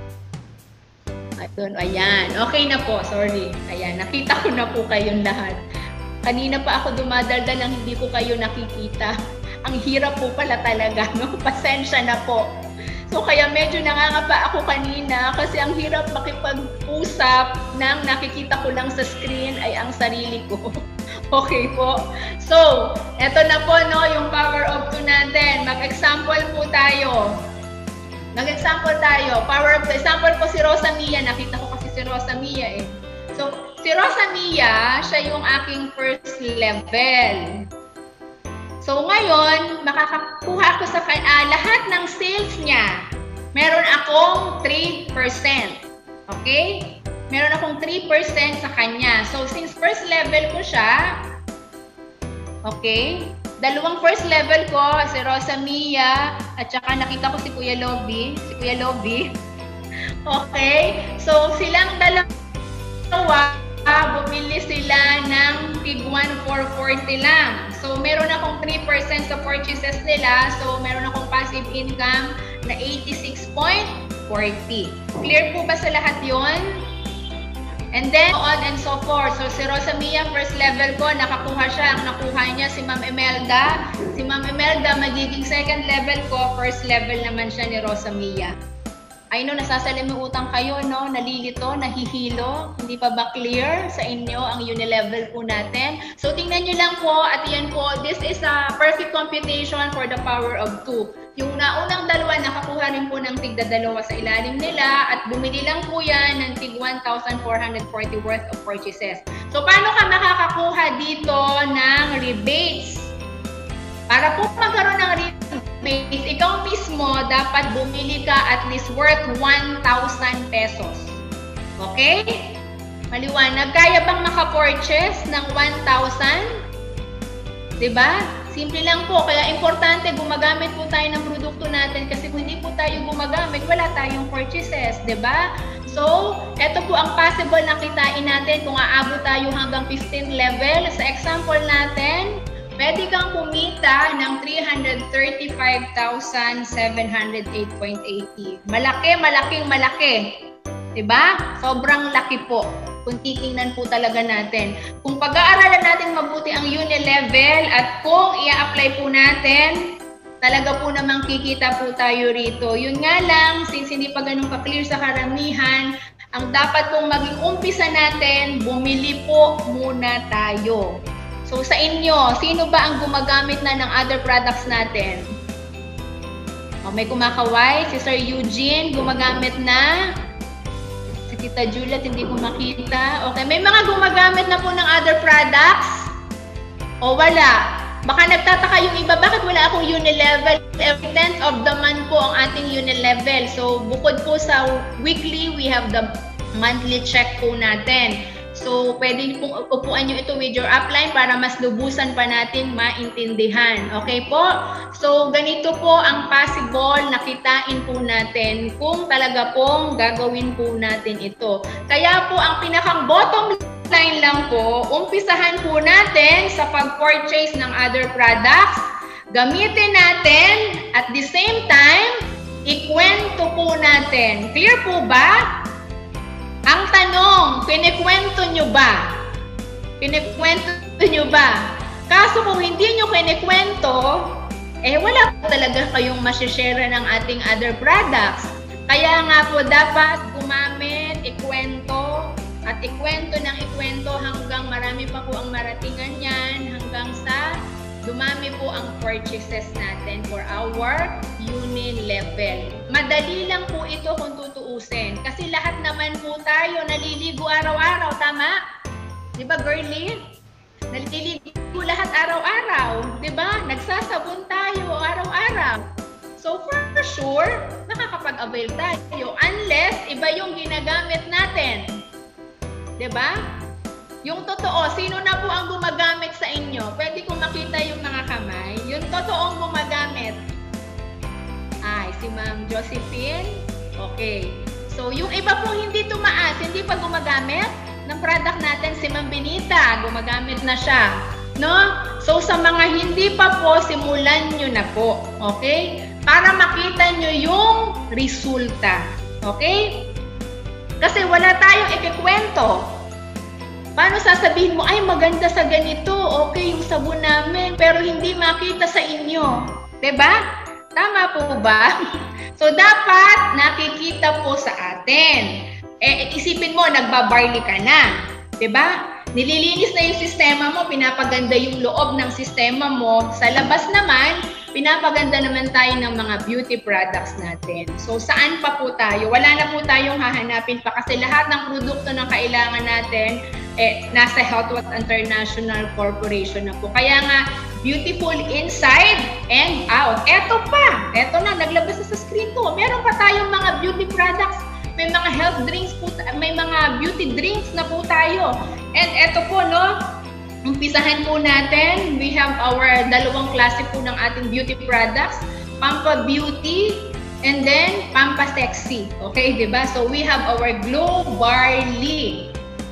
Ayan, okay na po, sorry. Ayan, nakita ko na po kayong lahat. Kanina pa ako dumadaldal lang hindi ko kayo nakikita. Ang hirap po pala talaga, no? Pasensya na po. So kaya medyo nangangapa ako kanina kasi ang hirap makipag-usap nang nakikita ko lang sa screen ay ang sarili ko. Okay po. So, eto na po, no, yung power of 2 natin. Mag-example po tayo. Mag-example tayo. Power of 2. Example po si Rosa Mia. Nakita ko kasi si Rosa Mia eh. So, si Rosa Mia, siya yung aking first level. So, ngayon, makakakuha ako sa lahat ng sales niya. Meron akong 3%. Okay? Meron akong 3% sa kanya. So, since first level ko siya, okay? Dalawang first level ko, si Rosa Mia, at saka nakita ko si Kuya Lobby. Si Kuya Lobby. Okay? So, silang dalawa bumili sila ng tig 1,440 lang. So, meron akong 3% sa purchases nila. So, meron akong passive income na 86.40. Clear po ba sa lahat yon? And then, on and so forth. So, si Rosamia, first level ko, nakakuha siya. Ang nakuha niya si Ma'am Imelda. Si Ma'am Imelda, magiging second level ko. First level naman siya ni Rosamia. I know, nasasalimutan kayo, no? Nalilito, nahihilo. Hindi pa ba clear sa inyo ang unilevel po natin? So, tingnan nyo lang po. At yan po, this is a perfect computation for the power of 2. Yung naunang dalawa, nakakuha rin po ng tig 2 sa ilalim nila. At bumili lang po yan ng tig 1,440 worth of purchases. So, paano ka makakakuha dito ng rebates? Para po magkaroon ng rebates, ikaw mismo dapat bumili ka at least worth 1,000 pesos. Okay? Maliwanag. Kaya bang maka-purchase ng 1,000? Diba? Simple lang po. Kaya importante, gumagamit po tayo ng produkto natin kasi kung hindi po tayo gumagamit, wala tayong purchases. Diba? So, ito po ang possible na kitain natin kung aabot tayo hanggang 15 level. Sa example natin, pwede kang kumita ng 335,708.80. Malaki, malaking malaki. Diba? Sobrang laki po. Kung titingnan po talaga natin. Kung pag-aaralan natin mabuti ang unilevel at kung i-apply po natin, talaga po namang kikita po tayo rito. Yun nga lang, since hindi pa ganun ka-clear sa karamihan, ang dapat pong maging umpisa natin, bumili po muna tayo. So sa inyo, sino ba ang gumagamit na ng other products natin? O, may kumakaway, si Sir Eugene, gumagamit na. Si Tita Juliet, hindi ko makita. Okay, may mga gumagamit na po ng other products? O wala? Baka nagtataka yung iba, bakit wala akong unilevel? Every 10th of the month po ang ating unilevel. So bukod po sa weekly, we have the monthly check po natin. So, pwede pong upuan nyo ito with your upline para mas lubusan pa natin maintindihan. Okay po? So, ganito po ang possible na kitain po natin kung talaga pong gagawin po natin ito. Kaya po, ang pinakang bottom line lang po, umpisahan po natin sa pag-purchase ng other products. Gamitin natin at the same time, ikwento po natin. Clear po ba? Ang tanong, kinikwento nyo ba? Kinikwento nyo ba? Kaso kung hindi nyo kinikwento, wala po talaga kayong masishare ng ating other products. Kaya nga po dapat gumamit, ikwento, at ikwento ng ikwento hanggang marami pa po ang maratingan yan, hanggang sa dumami po ang purchases natin for our unilevel. Madali lang po ito kung tutuusin. Kasi lahat naman po tayo naliligo araw-araw, tama? Diba, girlie? Naliligo lahat araw-araw. Diba? Nagsasabon tayo araw-araw. So, for sure, nakakapag-avail tayo. Unless, iba yung ginagamit natin. Diba? Yung totoo, sino na po ang gumagamit sa inyo? Pwede kong makita yung mga kamay. Yung totoong gumagamit. Ay, si Ma'am Josephine. Okay. So, yung iba pong hindi tumaas, hindi pa gumagamit ng product natin, si Ma'am Benita, gumagamit na siya. No? So, sa mga hindi pa po, simulan nyo na po. Okay? Para makita nyo yung resulta. Okay? Kasi wala tayong ikikwento. Paano sasabihin mo, ay maganda sa ganito, okay yung sabon namin, pero hindi makita sa inyo. Diba? Tama po ba? So, dapat nakikita po sa atin. Isipin mo, nagbabarley ka na. Diba? Nililinis na yung sistema mo, pinapaganda yung loob ng sistema mo. Sa labas naman, pinapaganda naman tayo ng mga beauty products natin. So, saan pa po tayo? Wala na po tayong hahanapin pa kasi lahat ng produkto na kailangan natin, nasa Healthwatt International Corporation na po. Kaya nga, beautiful inside and out. Eto pa! Eto na, naglabas na sa screen ko. Meron pa tayong mga beauty products. May mga health drinks po, may mga beauty drinks na po tayo. And eto po, no? Umpisahan po natin. We have our dalawang klase po ng ating beauty products. Pampa Beauty and then Pampa Sexy. Okay, diba? So we have our Glow Barley.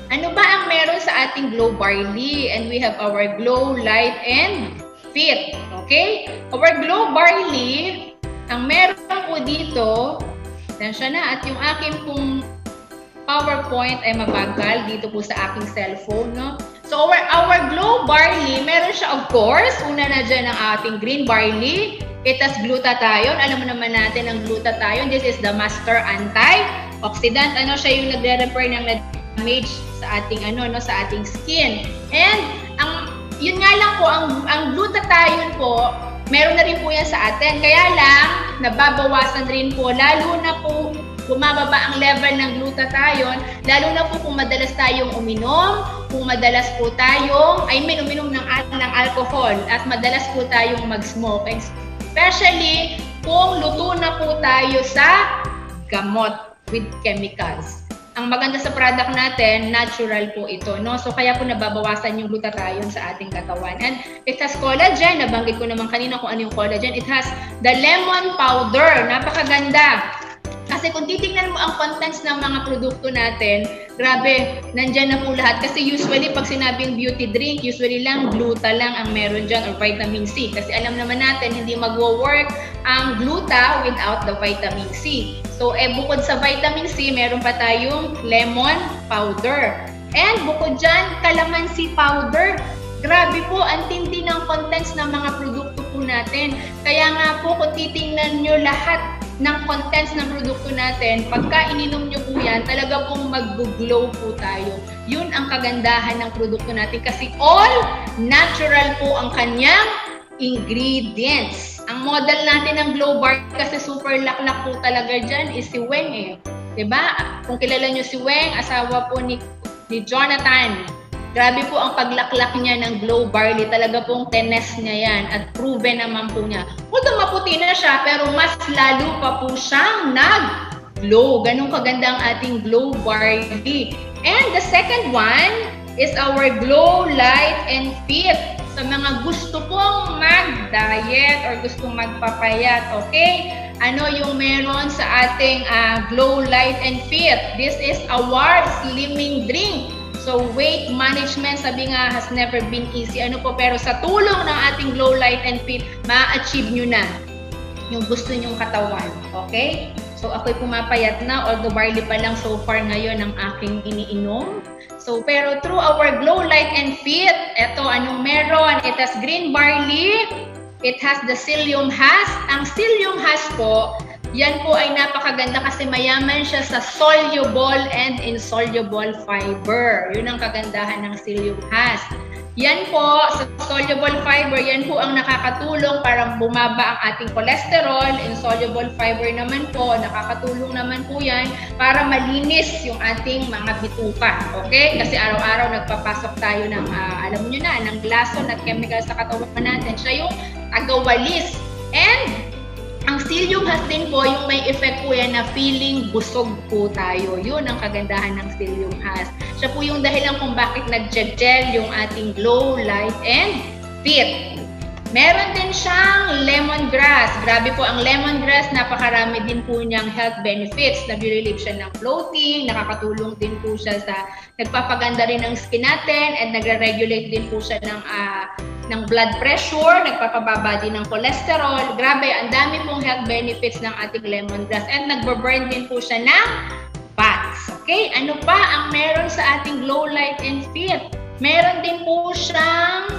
Ano ba ang meron sa ating Glow Barley? And we have our Glow Light and Fit. Okay? Our Glow Barley, ang meron po dito, siya na, at yung aking pong PowerPoint ay mabagal dito po sa aking cellphone, no? So, our Glow Barley, meron siya, of course, una na dyan ang ating green barley. It has glutathione. Alam mo naman natin ang glutathione. This is the master antioxidant. Ano siya yung nagre-repair ng damage sa ating sa ating skin. And yun nga lang po ang glutathione po, meron na rin po yan sa atin. Kaya lang nababawasan rin po, lalo na po bumababa ang level ng glutathione, lalo na po kung madalas tayong uminom, kung madalas po tayong uminom ng alcohol at madalas po tayong mag-smoke. Especially kung luto na po tayo sa gamot with chemicals. Ang maganda sa product natin, natural po ito, no? So kaya po nababawasan yung glutathione sa ating katawan. And it has collagen. Nabanggit ko naman kanina kung ano yung collagen. It has the lemon powder. Napakaganda. Kasi kung titingnan mo ang contents ng mga produkto natin, grabe, nandyan na po lahat. Kasi usually, pag sinabing beauty drink, usually lang gluta lang ang meron dyan or vitamin C. Kasi alam naman natin, hindi magwo-work ang gluta without the vitamin C. So, bukod sa vitamin C, meron pa tayong lemon powder. And bukod dyan, calamansi powder. Grabe po, ang tindi ng contents ng mga produkto po natin. Kaya nga po, kung titingnan nyo lahat ng contents ng produkto natin, pagka ininom nyo po yan, talaga pong mag-glow po tayo. Yun ang kagandahan ng produkto natin kasi all natural po ang kanyang ingredients. Ang model natin ng Glow Bar kasi super laklak po talaga dyan is si Weng Diba? Kung kilala nyo si Weng, asawa po ni Jonathan. Grabe po ang paglaklak niya ng Glow Barley. Talaga pong tenes niya yan at proven naman po niya. Although maputi na siya, pero mas lalo pa po siyang nag-glow. Ganun kaganda ang ating Glow Barley. And the second one is our Glow Light and Fit. Sa mga gusto pong mag-diet or gustong magpapayat, okay? Ano yung meron sa ating Glow Light and Fit? This is our slimming drink. So, weight management, sabi nga, has never been easy. Ano po, pero sa tulong ng ating Glow Light and Fit, ma-achieve nyo na yung gusto nyong katawan. Okay? So, ako'y pumapayat na, although barley pa lang so far ngayon ang aking iniinom. So, pero through our Glow Light and Fit, eto, anong meron? It has green barley, it has the psyllium husk. Ang psyllium husk po, yan po ay napakaganda kasi mayaman siya sa soluble and insoluble fiber. Yun ang kagandahan ng psyllium husk. Yan po, sa soluble fiber, yan po ang nakakatulong para bumaba ang ating cholesterol. Insoluble fiber naman po, nakakatulong naman po yan para malinis yung ating mga bituka. Okay? Kasi araw-araw nagpapasok tayo ng, alam nyo na, ng lason at chemical sa katawan natin. Siya yung agawalis. And ang psyllium husk din po, yung may effect po yan na feeling busog po tayo. Yun ang kagandahan ng psyllium husk. Siya po yung dahilan kung bakit nag-gel yung ating Glow Light and Fit. Meron din siyang lemongrass. Grabe po ang lemongrass, napakarami din po niyang health benefits. Nag-relieve siya ng bloating, nakakatulong din po siya sa nagpapaganda rin ng skin natin and nagre-regulate din po siya ng blood pressure, nagpapababa din ng cholesterol. Grabe, ang dami pong health benefits ng ating lemongrass and nagbo-burn din po siya ng fats. Okay, ano pa ang meron sa ating Glow Light and Fit? Meron din po siyang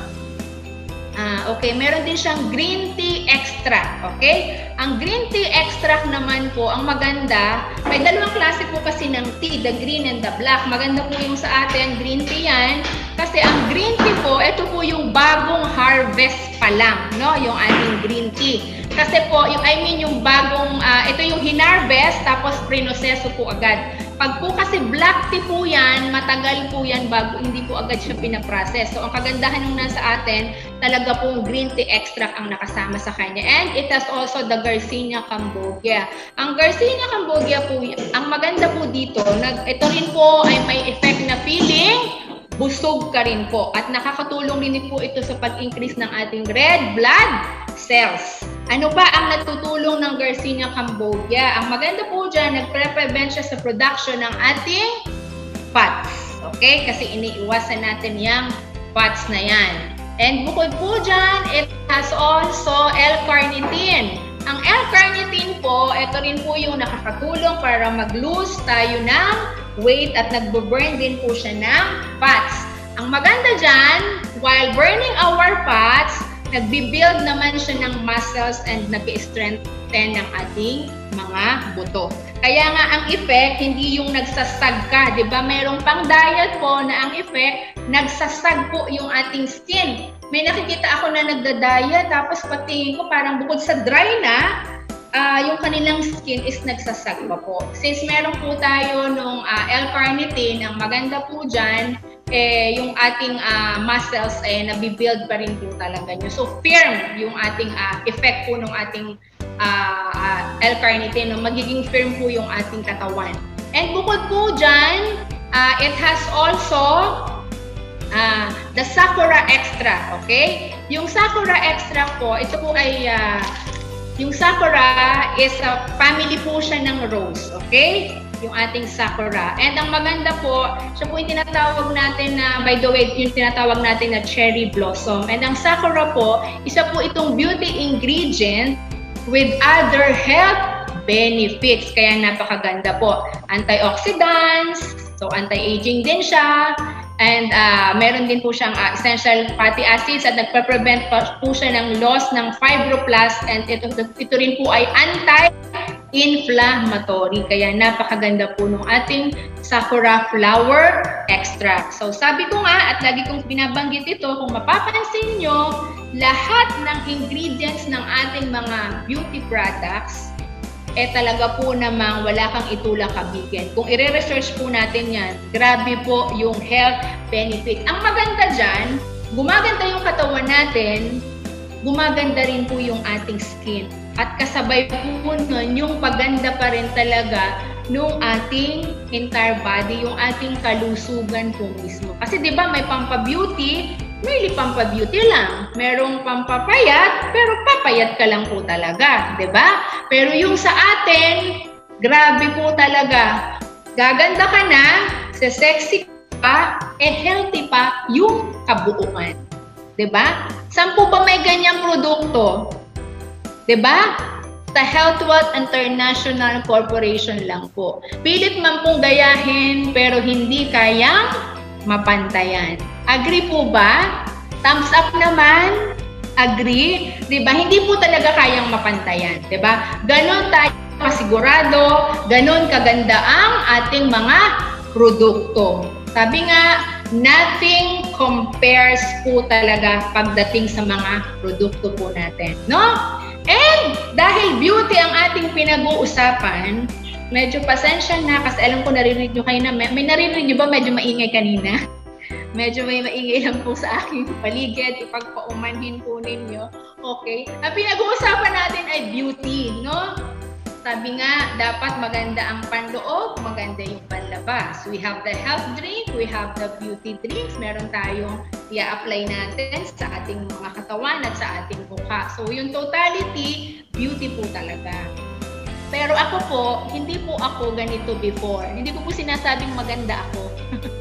meron din siyang green tea extract, okay? Ang green tea extract naman po, ang maganda, may dalawang klase po kasi ng tea, the green and the black. Maganda po yung sa atin, green tea yan. Kasi ang green tea po, ito po yung bagong harvest pa lang, no? Yung ating green tea. Kasi po, yung bagong, ito yung hinarvest, tapos prinoseso po agad. Pag po kasi black tea po yan, matagal po yan bago, hindi po agad siya pinaprocess. So, ang kagandahan nung nasa atin, talaga pong green tea extract ang nakasama sa kanya. And it has also the Garcinia cambogia. Ang Garcinia cambogia po, ang maganda po dito, ito rin po ay may effect na feeling, busog ka rin po. At nakakatulong din po ito sa pag-increase ng ating red blood cells. Ano pa ang natutulong ng Garcinia cambogia? Ang maganda po dyan, nagpre-prevent siya sa production ng ating fats. Okay? Kasi iniiwasan natin yung fats na yan. And bukod po dyan, it has also L-carnitine. Ang L-carnitine po, ito rin po yung nakakatulong para mag-lose tayo ng weight at nagbo-burn din po siya ng fats. Ang maganda dyan, while burning our fats, nagbi-build naman siya ng muscles and nag-strengthen ng ating mga buto. Kaya nga ang effect, hindi yung nagsasag ka. Diba? Merong pang diet po na ang effect, nagsasag po yung ating skin. May nakikita ako na nagda-diet, tapos pati ko parang bukod sa dry na, yung kanilang skin is nagsasag pa po. Since meron po tayo nung L-carnitine, ang maganda po dyan, yung ating muscles nabibuild pa rin po talaga nyo. So, firm yung ating effect po ng ating L-carnitine. Magiging firm po yung ating katawan. And bukod po dyan, it has also the Sakura Extra. Okay? Yung Sakura Extra po, ito po ay yung Sakura is a family po siya ng rose. Okay? Yung ating Sakura. And ang maganda po, siya po yung tinatawag natin na, by the way, yung tinatawag natin na cherry blossom. And ang Sakura po, isa po itong beauty ingredient with other health benefits. Kaya napakaganda po. Antioxidants, so anti-aging din siya. And meron din po siyang essential fatty acids at nagpa-prevent po siya ng loss ng fibroblast. And ito rin po ay anti-inflammatory. Kaya napakaganda po ng ating Sakura Flower Extract. So sabi ko nga, at lagi kong binabanggit ito, kung mapapansin nyo, lahat ng ingredients ng ating mga beauty products, talaga po namang wala kang itulak kabigyan. Kung i-research po natin yan, grabe po yung health benefit. Ang maganda dyan, gumaganda yung katawan natin, gumaganda rin po yung ating skin. At kasabay po nun, yung paganda pa rin talaga nung ating entire body, yung ating kalusugan po mismo. Kasi di ba may pampa-beauty, may pampa-beauty lang. Merong pampapayat, pero papayat ka lang po talaga, 'di ba? Pero yung sa atin, grabe po talaga. Gaganda ka na, sexy pa, healthy pa yung kabuuan. 'Di ba? Saan po ba may ganyang produkto? 'Di ba? Sa Health Wealth International Corporation lang po. Pilit man pong gayahin, pero hindi kayang mapantayan. Agree po ba? Thumbs up naman. Agree? Diba? Hindi po talaga kayang mapantayan. Diba? Ganon tayo kasigurado, ganon kaganda ang ating mga produkto. Sabi nga, nothing compares po talaga pagdating sa mga produkto po natin. No? And dahil beauty ang ating pinag-uusapan, medyo pasensya na kasi alam ko naririnig nyo kayo na may naririnig nyo ba medyo maingay kanina? Medyo may maingay lang po sa aking paligid, ipagpaumanhin po ninyo. Okay? Ang pinag-uusapan natin ay beauty, no? Sabi nga, dapat maganda ang panloob, maganda yung panlabas. We have the health drink, we have the beauty drinks. Meron tayong i-apply natin sa ating mga katawan at sa ating mukha. So, yung totality, beauty po talaga. Pero ako po, hindi po ako ganito before. Hindi ko po sinasabing maganda ako.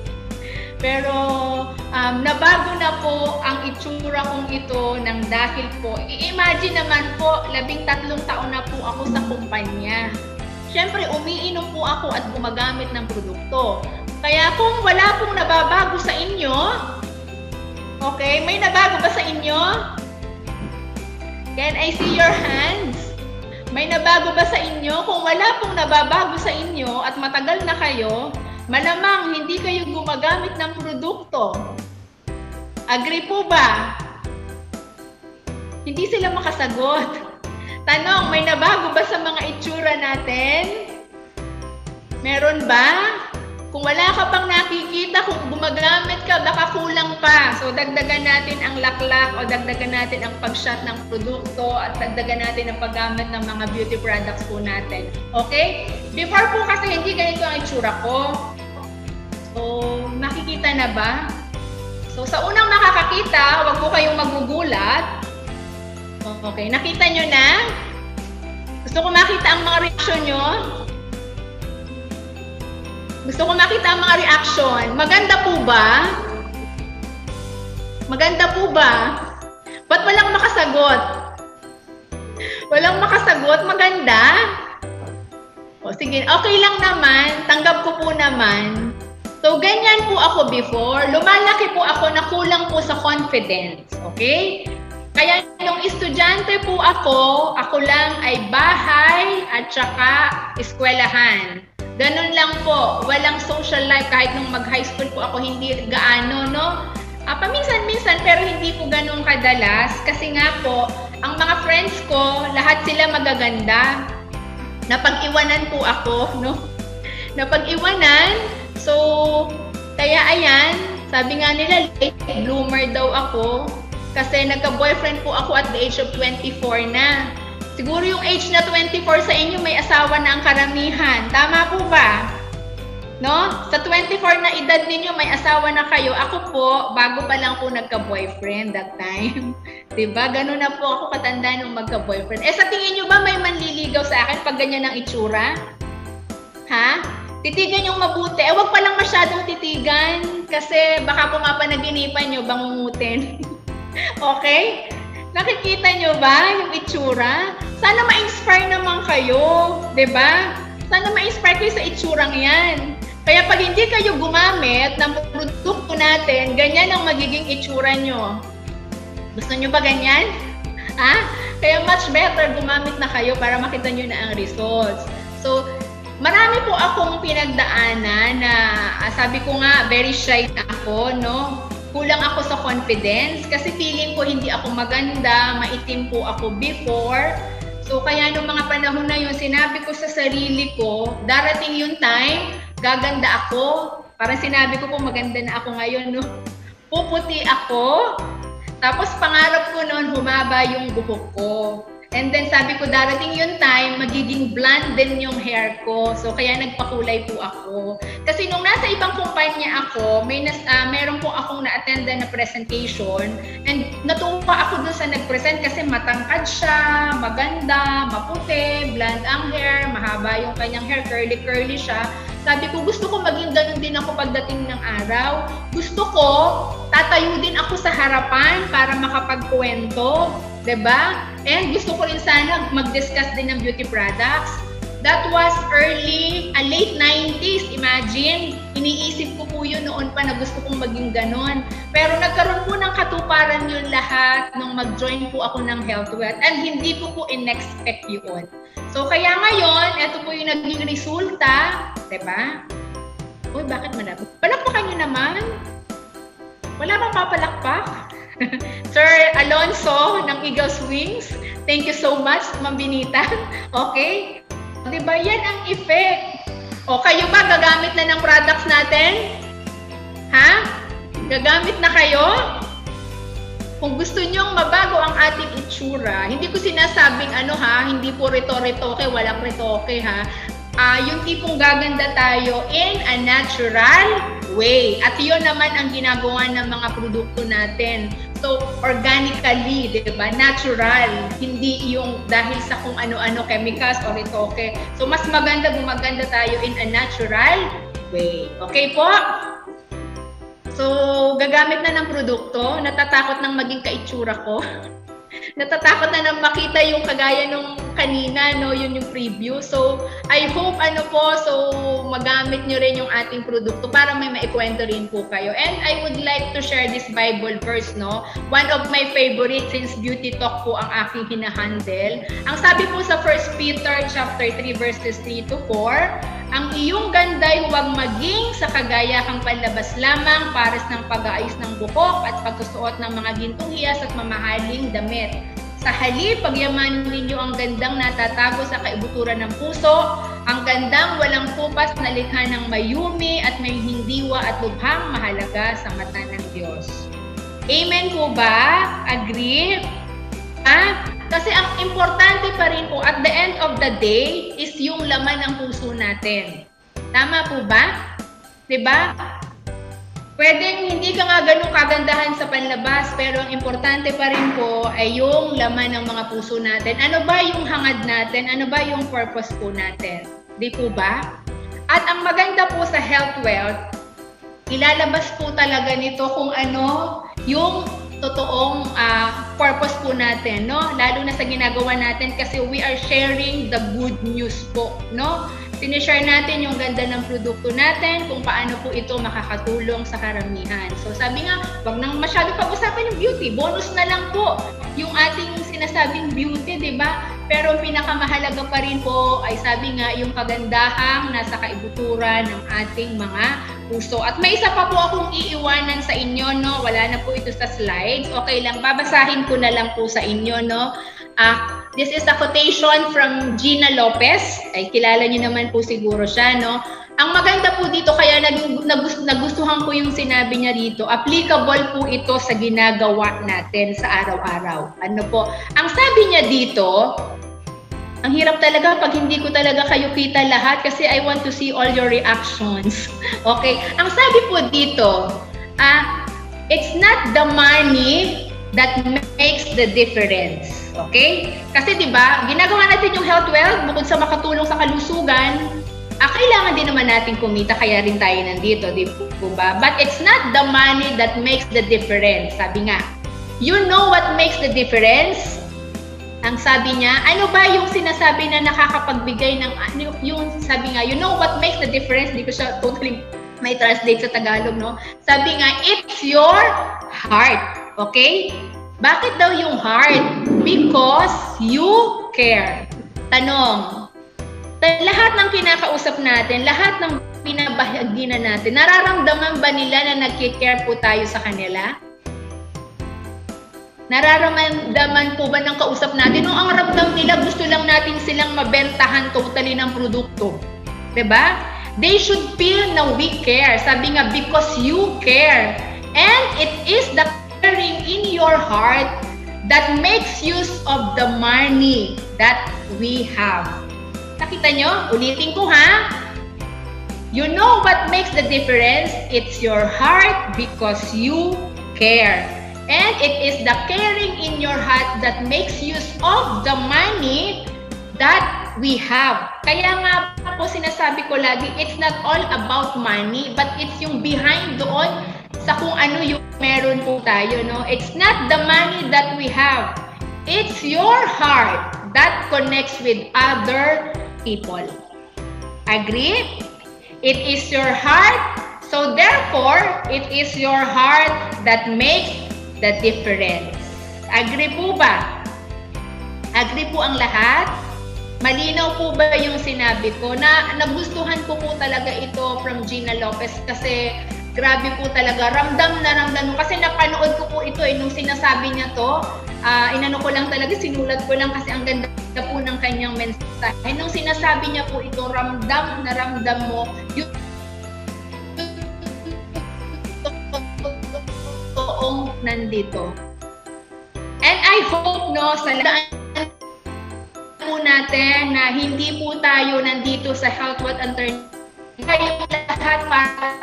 Pero nabago na po ang itsura kong ito ng dahil po. I-imagine naman po, 13 taon na po ako sa kumpanya. Siyempre, umiinom po ako at gumagamit ng produkto. Kaya kung wala pong nababago sa inyo, okay, may nabago ba sa inyo? Can I see your hands? May nabago ba sa inyo? Kung wala pong nababago sa inyo at matagal na kayo, malamang hindi kayo gumagamit ng produkto. Agree po ba? Hindi sila makasagot. Tanong, may nabago ba sa mga itsura natin? Meron ba? Kung wala ka pang nakikita, kung gumagamit ka, baka kulang pa. So, dagdagan natin ang laklak o dagdagan natin ang pag-shot ng produkto at dagdagan natin ang paggamit ng mga beauty products po natin. Okay? Before po kasi hindi ganito ang itsura ko. So, nakikita na ba? So, sa unang makakakita, huwag po kayong magugulat. Okay, nakita nyo na? Gusto ko makita ang mga reaction nyo. Gusto ko makita ang mga reaction. Maganda po ba? Maganda po ba? Ba't walang makasagot? Walang makasagot? Maganda? O sige, okay lang naman. Tanggap ko po naman. So, ganyan po ako before. Lumalaki po ako na kulang po sa confidence. Okay? Kaya nung estudyante po ako lang ay bahay at saka eskwelahan. Ganun lang po. Walang social life. Kahit nung mag-high school po ako, hindi gaano, no? Paminsan-minsan, pero hindi po ganun kadalas. Kasi nga po, ang mga friends ko, lahat sila magaganda. Napag-iwanan po ako, no? Napag-iwanan. So, kaya ayan, sabi nga nila, late bloomer daw ako. Kasi nagka-boyfriend po ako at the age of 24 na. Siguro yung age na 24 sa inyo, may asawa na ang karamihan. Tama po ba? No? Sa 24 na edad ninyo, may asawa na kayo. Ako po, bago pa lang po nagka-boyfriend that time. Diba? Ganun na po ako katanda nung magka-boyfriend. Sa tingin nyo ba may manliligaw sa akin pag ganyan ang itsura? Ha? Titigan yung mabuti. Wag pa lang masyadong titigan. Kasi baka po mapanaginipan nyo, bangungutin. Okay? Nakikita nyo ba yung itsura? Sana ma-inspire naman kayo. Diba? Sana ma-inspire kayo sa itsurang yan. Kaya pag hindi kayo gumamit ng produkto natin, ganyan ang magiging itsura nyo. Gusto nyo ba ganyan? Kaya much better gumamit na kayo para makita nyo na ang results. So, marami po akong pinagdaanan na sabi ko nga, very shy ako, no? Kulang ako sa confidence kasi feeling ko hindi ako maganda, maitim po ako before. So, kaya nung mga panahon na yun, sinabi ko sa sarili ko, darating yung time, gaganda ako. Parang sinabi ko po, maganda na ako ngayon, no? Puputi ako. Tapos, pangarap ko noon, humaba yung buhok ko. And then, sabi ko, darating yung time, magiging blonde din yung hair ko. So, kaya nagpakulay po ako. Kasi nung nasa ibang kumpanya ako, meron po akong na-attend na presentation. And natuwa ako dun sa nag-present kasi matangkad siya, maganda, maputi, blonde ang hair, mahaba yung kanyang hair, curly-curly siya. Sabi ko, gusto ko maging ganun din ako pagdating ng araw. Gusto ko, tatayo din ako sa harapan para makapagkwento. Diba? And gusto ko rin sana mag-discuss din ng beauty products. That was late 90s. Imagine, iniisip ko po yun noon pa na gusto kong maging ganon. Pero nagkaroon po ng katuparan yun lahat nung mag-join po ako ng Health Wealth. And hindi ko po in-expect yun. So kaya ngayon, ito po yung naging resulta. Diba? Uy, bakit malapit? Palakpakan nyo naman. Wala bang papalakpak? Sir Alonso ng Eagles Wings, thank you so much, Ma'am Binita. Okay? Diba yan ang effect? O kayo ba, gagamit na ng products natin? Ha? Gagamit na kayo? Kung gusto nyong mabago ang ating itsura, hindi ko sinasabing hindi po rito-ritoke, walang ritoke ha. Yung tipong gaganda tayo in a natural way. At yun naman ang ginagawa ng mga produkto natin. So, organically, di ba? Natural. Hindi yung dahil sa kung ano-ano chemicals o ritoke. So, mas gumaganda tayo in a natural way. Okay po? So, gagamit na ng produkto. Natatakot nang maging kaitsura ko. Natatakot na nang makita yung kagaya nung kanina, no? Yun yung preview. So, I hope magamit nyo rin yung ating produkto para may maikwento rin po kayo. And I would like to share this Bible verse, no? One of my favorites since Beauty Talk po ang aking hinahandle. Ang sabi po sa 1 Peter chapter 3 verses 3 to 4, ang iyong ganday huwag maging sa kagayahang panlabas lamang, pares ng pag-aayos ng buhok at pagsusuot ng mga gintong hiyas at mamahaling damit. Sa halip, pagyamanin ninyo ang gandang natatago sa kaibuturan ng puso, ang gandang walang kupas na likha ng mayumi at may hindiwa at lubhang mahalaga sa mata ng Diyos. Amen po ba? Agree? Kasi ang importante pa rin po at the end of the day is yung laman ng puso natin. Tama po ba? Diba? Pwedeng hindi ka nga ganun kagandahan sa panlabas, pero ang importante pa rin po ay yung laman ng mga puso natin. Ano ba yung hangad natin? Ano ba yung purpose po natin? Di po ba? At ang maganda po sa Health Wealth, ilalabas po talaga nito kung ano yung totoong purpose po natin, no? Lalo na sa ginagawa natin kasi we are sharing the good news po, no? Sinishare natin yung ganda ng produkto natin, kung paano po ito makakatulong sa karamihan. So sabi nga, wag nang masyado pag-usapan yung beauty. Bonus na lang po yung ating sinasabing beauty, di ba? Pero pinakamahalaga pa rin po ay sabi nga yung kagandahang nasa kaibuturan ng ating mga puso. At may isa pa po akong iiwanan sa inyo, no? Wala na po ito sa slides. Okay lang, babasahin ko na lang po sa inyo, no? This is a quotation from Gina Lopez. Ay, kilala niyo naman po siguro siya, no? Ang maganda po dito, kaya nagustuhan ko yung sinabi niya dito, applicable po ito sa ginagawa natin sa araw-araw. Ano po? Ang sabi niya dito, ang hirap talaga pag hindi ko talaga kayo kita lahat kasi I want to see all your reactions. Okay? Ang sabi po dito, it's not the money that makes the difference. Okay? Kasi 'di ba, ginagawa natin yung Health Wealth bukod sa makatulong sa kalusugan, kailangan din naman natin kumita kaya rin tayo nandito, 'di ba? But it's not the money that makes the difference. Sabi nga, you know what makes the difference? Ang sabi niya, ano ba yung sinasabi na nakakapagbigay ng yung sabi nga, you know what makes the difference? Di ko siya totally may translate sa Tagalog, no? Sabi nga, it's your heart. Okay? Bakit daw yung heart? Because you care. Tanong, lahat ng kinakausap natin, lahat ng pinabahagi na natin, nararamdaman ba nila na nagkikare po tayo sa kanila? Nararamdaman po ba ng kausap natin? Nung ang ramdam nila, gusto lang natin silang mabentahan totally ng produkto. Diba? They should feel na we care. Sabi nga, because you care. And it is the caring in your heart that makes use of the money that we have. Nakita nyo? Ulitin ko ha. You know what makes the difference? It's your heart because you care. And it is the caring in your heart that makes use of the money that we have. Kaya nga po sinasabi ko lagi, it's not all about money, but it's yung behind doon sa kung ano yung meron po tayo, no? It's not the money that we have. It's your heart that connects with other people. Agree? It is your heart, so therefore, it is your heart that makes the difference. Agree po ba? Agree po ang lahat? Malinaw po ba yung sinabi ko? Nagustuhan ko po talaga ito from Gina Lopez kasi grabe po talaga. Ramdam na ramdam. Kasi napanood ko po ito nung sinasabi niya to. Inano ko lang talaga, sinulat ko lang kasi ang ganda po ng kanyang mensahe. Nung sinasabi niya po ito, ramdam na ramdam mo yung toong nandito. And I hope, no, sa lahat po natin na hindi po tayo nandito sa Health Wealth and Turn kayong lahat para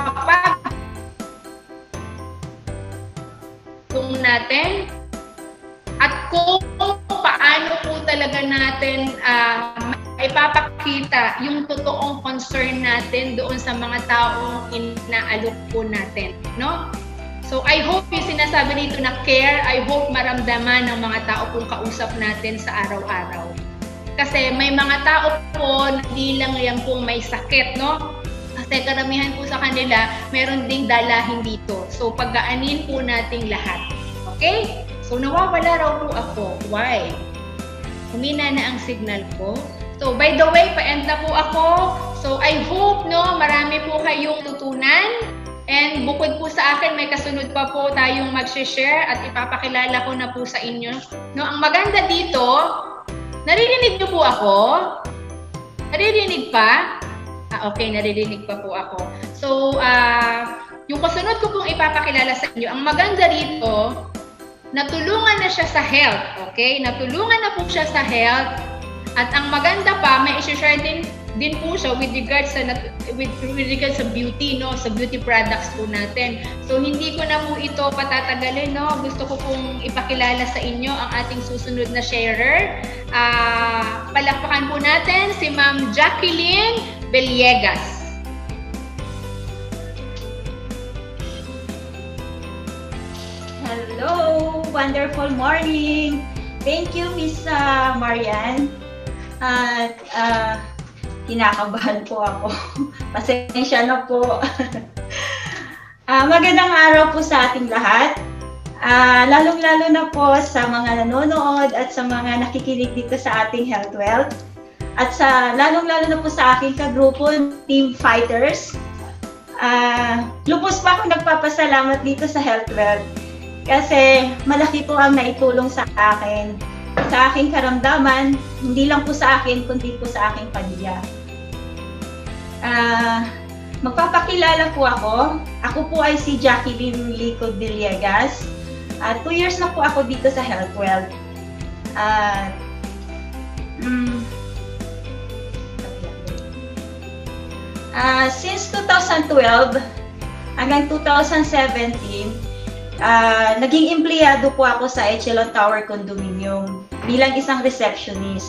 makapag natin at kung paano po talaga natin ipapakita yung totoong concern natin doon sa mga taong inaalok po natin, no? So I hope yung sinasabi dito na care, I hope maramdaman ng mga tao kung kausap natin sa araw-araw. Kasi may mga tao po na hindi lang yan po may sakit, no? Kasi karamihan po sa kanila, meron ding dalahin dito. So pagkaanin po nating lahat. Okay? So nawawala raw po ako. Why? Humina na ang signal ko. So by the way, pa-end na po ako. So I hope, no, marami po kayong tutunan. And bukod po sa akin, may kasunod pa po tayong mag-share at ipapakilala ko na po sa inyo. No, ang maganda dito, naririnig niyo po ako? Naririnig pa? Okay, naririnig pa po ako. So, yung kasunod ko pong ipapakilala sa inyo, ang maganda dito, natulungan na siya sa health. Okay? Natulungan na po siya sa health. At ang maganda pa, may i-share din po siya with regards sa beauty, no, sa beauty products po natin. So hindi ko na po ito patatagalin, no. Gusto ko pong ipakilala sa inyo ang ating susunod na sharer. Palakpakan po natin si Ma'am Jacqueline Villegas. Hello! Wonderful morning! Thank you, Miss Marian. At kinakabahan po ako. Pasensya na po. Magandang araw po sa ating lahat. Lalong-lalo na po sa mga nanonood at sa mga nakikinig dito sa ating Health Wealth. At lalong-lalo na po sa aking kagrupo, Team Fighters. Lubos pa ako nagpapasalamat dito sa Health Wealth. Kasi malaki po ang naitulong sa akin, sa aking karamdaman, hindi lang po sa akin, kundi po sa aking pamilya. Magpapakilala po ako. Ako po ay si Jacqueline Licod Villegas. 2 years na po ako dito sa Health Wealth. Since 2012 hanggang 2017, naging empleyado po ako sa Echelon Tower Condominium bilang isang receptionist.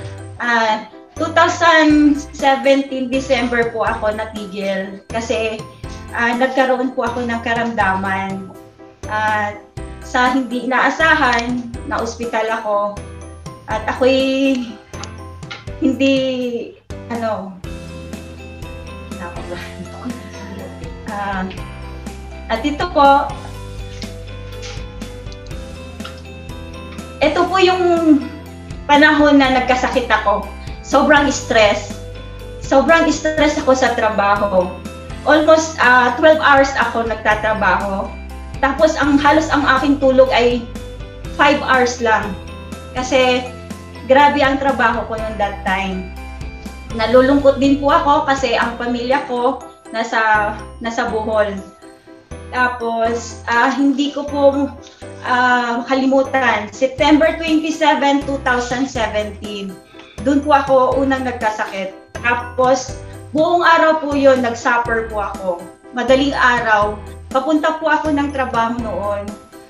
2017 December po ako natigil kasi nagkaroon po ako ng karamdaman. Sa hindi inaasahan, na ospital ako at ako'y hindi at ito po yung panahon na nagkasakit ako. Sobrang stress. Sobrang stress ako sa trabaho. Almost 12 hours ako nagtatrabaho. Tapos halos ang aking tulog ay 5 hours lang. Kasi grabe ang trabaho ko noon that time. Nalulungkot din po ako kasi ang pamilya ko nasa Bohol. Tapos hindi ko po kalimutan, September 27, 2017. Doon po ako unang nagkasakit. Tapos buong araw po yun, nag-suffer po ako. Madaling araw, papunta po ako ng trabaho noon.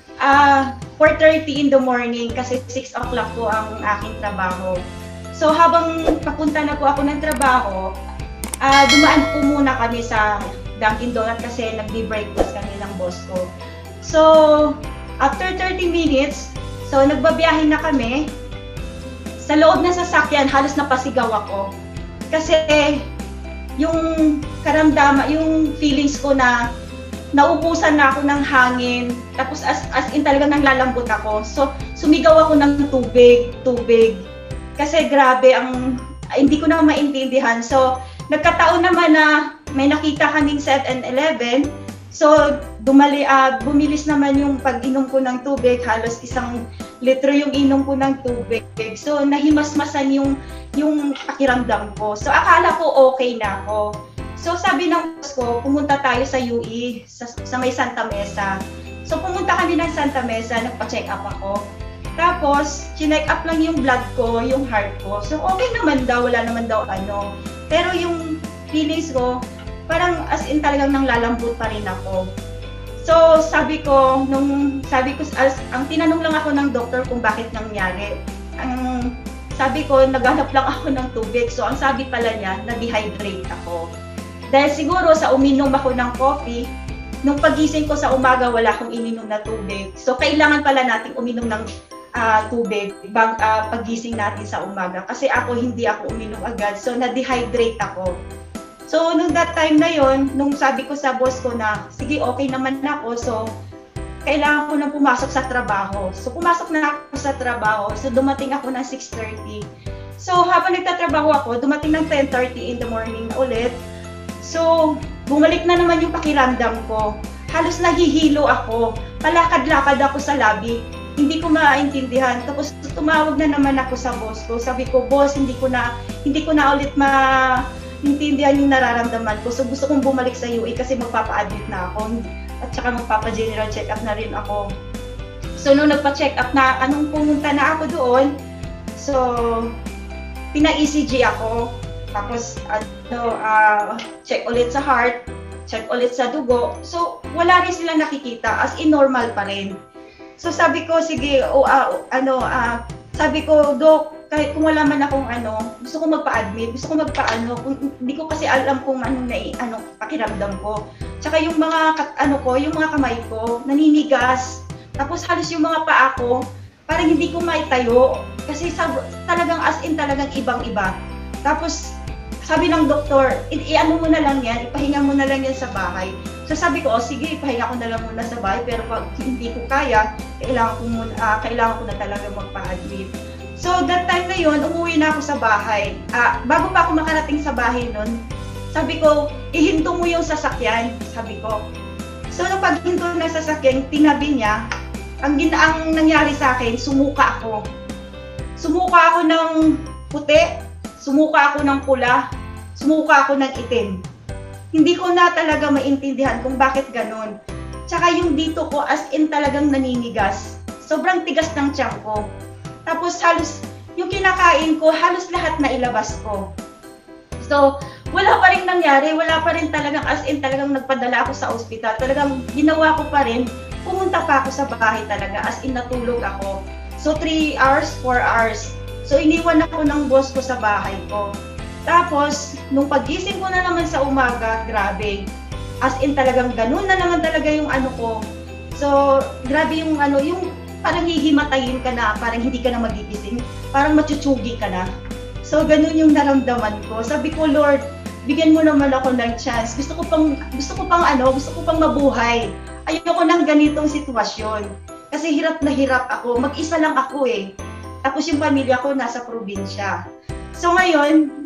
4:30 in the morning kasi 6 o'clock po ang aking trabaho. So habang papunta na po ako ng trabaho, dumaan po muna kami sa Dunkin Donut kasi nagbi-breakfast kami ng boss ko. So after 30 minutes, so nagbabiyahe na kami. Sa loob ng sasakyan, halos napasigaw ako. Kasi yung karamdaman, yung feelings ko na naubusan na ako ng hangin. Tapos as in talaga nanglalambot ako. So sumigaw ako ng tubig. Kasi grabe, hindi ko na maintindihan. So nagkataon naman na may nakita kaming 7-Eleven. So, bumilis naman yung pag-inom ko ng tubig, halos 1 litro yung inom ko ng tubig. So, nahimasmasan yung pakiramdam ko. So, akala ko okay na ako. So, sabi ng boss ko, pumunta tayo sa UE, sa may Santa Mesa. So, pumunta kami ng Santa Mesa, nagpa-check up ako. Tapos, chinek up lang yung blood ko, yung heart ko. So, okay naman daw, wala naman daw ano. Pero yung feelings ko, parang as in talagang nanglalambot pa rin ako. So, sabi ko, ang tinanong lang ako ng doktor kung bakit nangyari. Sabi ko, naghanap lang ako ng tubig. So, ang sabi pala niya, na-dehydrate ako. Dahil siguro sa uminom ako ng coffee, nung pagising ko sa umaga, wala akong ininom na tubig. So, kailangan pala nating uminom ng tubig pagising natin sa umaga. Kasi hindi ako uminom agad. So, na-dehydrate ako. So, nung that time na yon, nung sabi ko sa boss ko na, sige, okay naman ako, so, kailangan ko nang pumasok sa trabaho. So, pumasok na ako sa trabaho. So, dumating ako ng 6:30. So, habang nagtatrabaho ako, dumating ng 10:30 in the morning na ulit. So, bumalik na naman yung pakiramdam ko. Halos nahihilo ako. Palakad-lakad ako sa lobby. Hindi ko maintindihan. Tapos, tumawag na naman ako sa boss ko. Sabi ko, boss, hindi ko na ulit intindihan yung nararamdaman ko. So, gusto kong bumalik sa UE kasi magpapa-admit na ako. At saka magpapa-general check-up na rin ako. So, nung nagpa-check up na, pumunta na ako doon, so, pina-ECG ako. Tapos, check ulit sa heart, check ulit sa dugo. So, wala rin silang nakikita, as in normal pa rin. So, sabi ko, sige, sabi ko, Dok, kahit kung wala man akong gusto ko magpa-admit, gusto ko magpa-ano, hindi ko kasi alam kung pakiramdam ko. Tsaka yung mga yung mga kamay ko, naninigas. Tapos halos yung mga paa ko, parang hindi ko maitayo. Kasi talagang as in talagang ibang-iba. Tapos sabi ng doktor, i-ano mo na lang yan, ipahinga mo na lang yan sa bahay. So sabi ko, sige, ipahinga ko na lang muna sa bahay, pero pag hindi ko kaya, kailangan ko na talaga magpa-admit. So that time na yun, umuwi na ako sa bahay. Bago pa ako makarating sa bahay nun, sabi ko, ihinto mo yung sasakyan, sabi ko. So nung paghinto ng sasakyan, tinabi niya, ang nangyari sa akin, sumuka ako. Sumuka ako ng puti, sumuka ako ng pula, sumuka ako ng itim. Hindi ko na talaga maintindihan kung bakit ganun. Tsaka yung dito ko, as in talagang naninigas. Sobrang tigas ng tiyan ko. Tapos halos, yung kinakain ko, halos lahat na ilabas ko. So, wala pa rin nangyari, wala pa rin talagang, as in talagang nagpadala ako sa ospital. Talagang ginawa ko pa rin, pumunta pa ako sa bahay talaga, as in natulog ako. So, 3 hours, 4 hours. So, iniwan ako ng boss ko sa bahay ko. Tapos, nung pagising ko na naman sa umaga, grabe. As in talagang ganun na naman talaga yung ko. So, grabe yung yung parang hihimatayin ka na, parang hindi ka na magigising, parang machuchugi ka na. So, ganun yung naramdaman ko. Sabi ko, Lord, bigyan mo naman ako ng chance. Gusto ko pang mabuhay. Ayoko ng ganitong sitwasyon. Kasi hirap na hirap ako. Mag-isa lang ako eh. Tapos yung pamilya ko nasa probinsya. So, ngayon,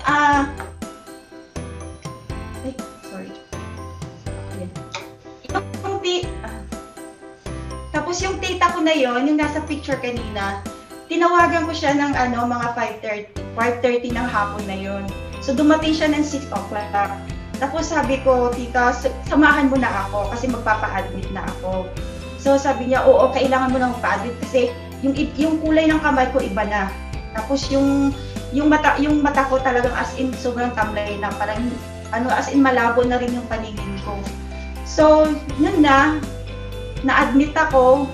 Tapos yung tita ko na yon, yung nasa picture kanina, tinawagan ko siya ng mga 5:30 ng hapon na yon. So dumating siya ng 6 o'clock. Tapos sabi ko, tita, samahan mo na ako kasi magpapa-admit na ako. So sabi niya, oo, kailangan mo na magpa-admit kasi yung kulay ng kamay ko iba na. Tapos yung mata ko talagang as in sobrang tamlay na, parang as in malabo na rin yung paningin ko. So yun na-admit ako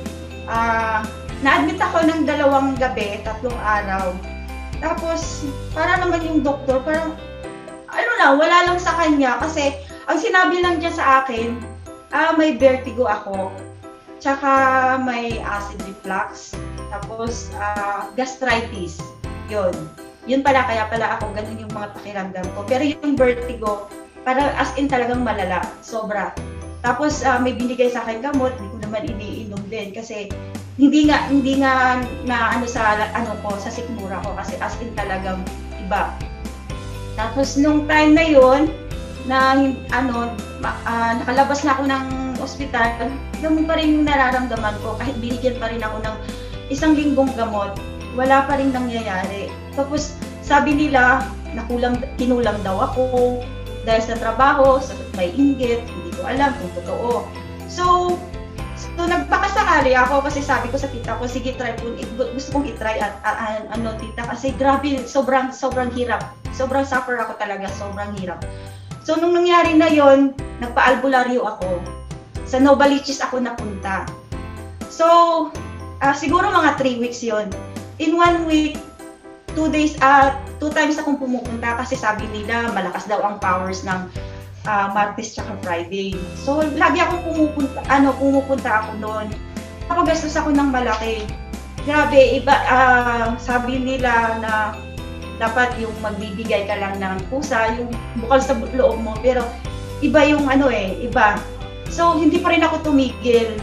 ng 2 gabi, 3 araw. Tapos, para naman yung doktor, parang, wala lang sa kanya. Kasi, ang sinabi lang niya sa akin, may vertigo ako. Tsaka, may acid reflux. Tapos, gastritis. Yun pala, kaya pala ako, ganun yung mga pakiramdam ko. Pero yung vertigo, para as in talagang malala, sobra. Tapos may binigay sa akin gamot, hindi ko naman iniinom din kasi hindi nga na sa sikmura ko kasi as in talagang iba. Tapos nung time na yon na nakalabas na ako ng ospital, ganun pa rin yung nararamdaman ko kahit binigyan pa rin ako ng 1 linggong gamot, wala pa rin nangyayari. Tapos sabi nila, kinulang daw ako dahil sa trabaho, sa may inggit, hindi ko alam kung totoo. So nagpakasakali ako kasi sabi ko sa tita ko, sige, try po, gusto kong i-try tita, kasi grabe, sobrang hirap. Sobrang suffer ako talaga, sobrang hirap. So nung nangyari na yon, nagpa-albularyo ako. Sa Novaliches ako napunta. So siguro mga 3 weeks yon. In 1 week, 2 times akong pumupunta kasi sabi nila malakas daw ang powers ng Martes tsaka Friday. So lagi akong pumupunta ako noon. Napagastos ako ng malaki. Grabe, iba, sabi nila na dapat yung magbibigay ka lang ng pusa, yung bukal sa loob mo, pero iba yung iba. So hindi pa rin ako tumigil.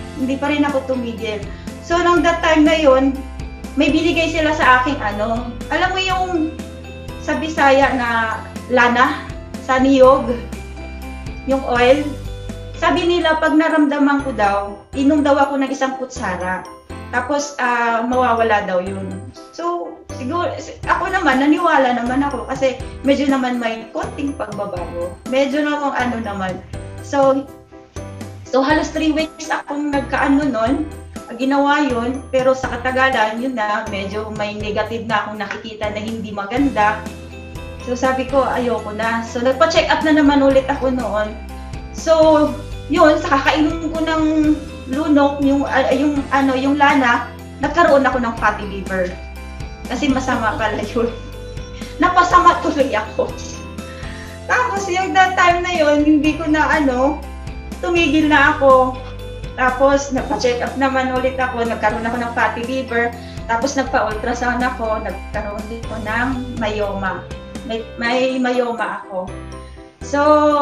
So nung that time na yon, may binigay sila sa aking alam mo yung sa Bisaya na lana, sa niyog, yung oil. Sabi nila, pag naramdaman ko daw, inom daw ako ng 1 kutsara. Tapos, mawawala daw yun. So, siguro, ako naman, naniwala naman ako kasi medyo naman may konting pagbabago. Medyo naman naman. So halos 3 weeks akong nun. Ginawa yun, pero sa katagalan, yun na, medyo may negative na akong nakikita na hindi maganda. So sabi ko, ayoko na. So nagpa-check up na naman ulit ako noon. So, yun, sa kakainom ko ng lunok, yung lana, nagkaroon ako ng fatty liver. Kasi masama pala yun. Napasama tuloy ako. Tapos yung that time na yun, hindi ko na tumigil na ako. Tapos nagpa-check up naman ulit ako, nagkaroon ako ng fatty liver. Tapos nagpa-ultrasound ako, nagkaroon din ako ng myoma. May myoma ako. So,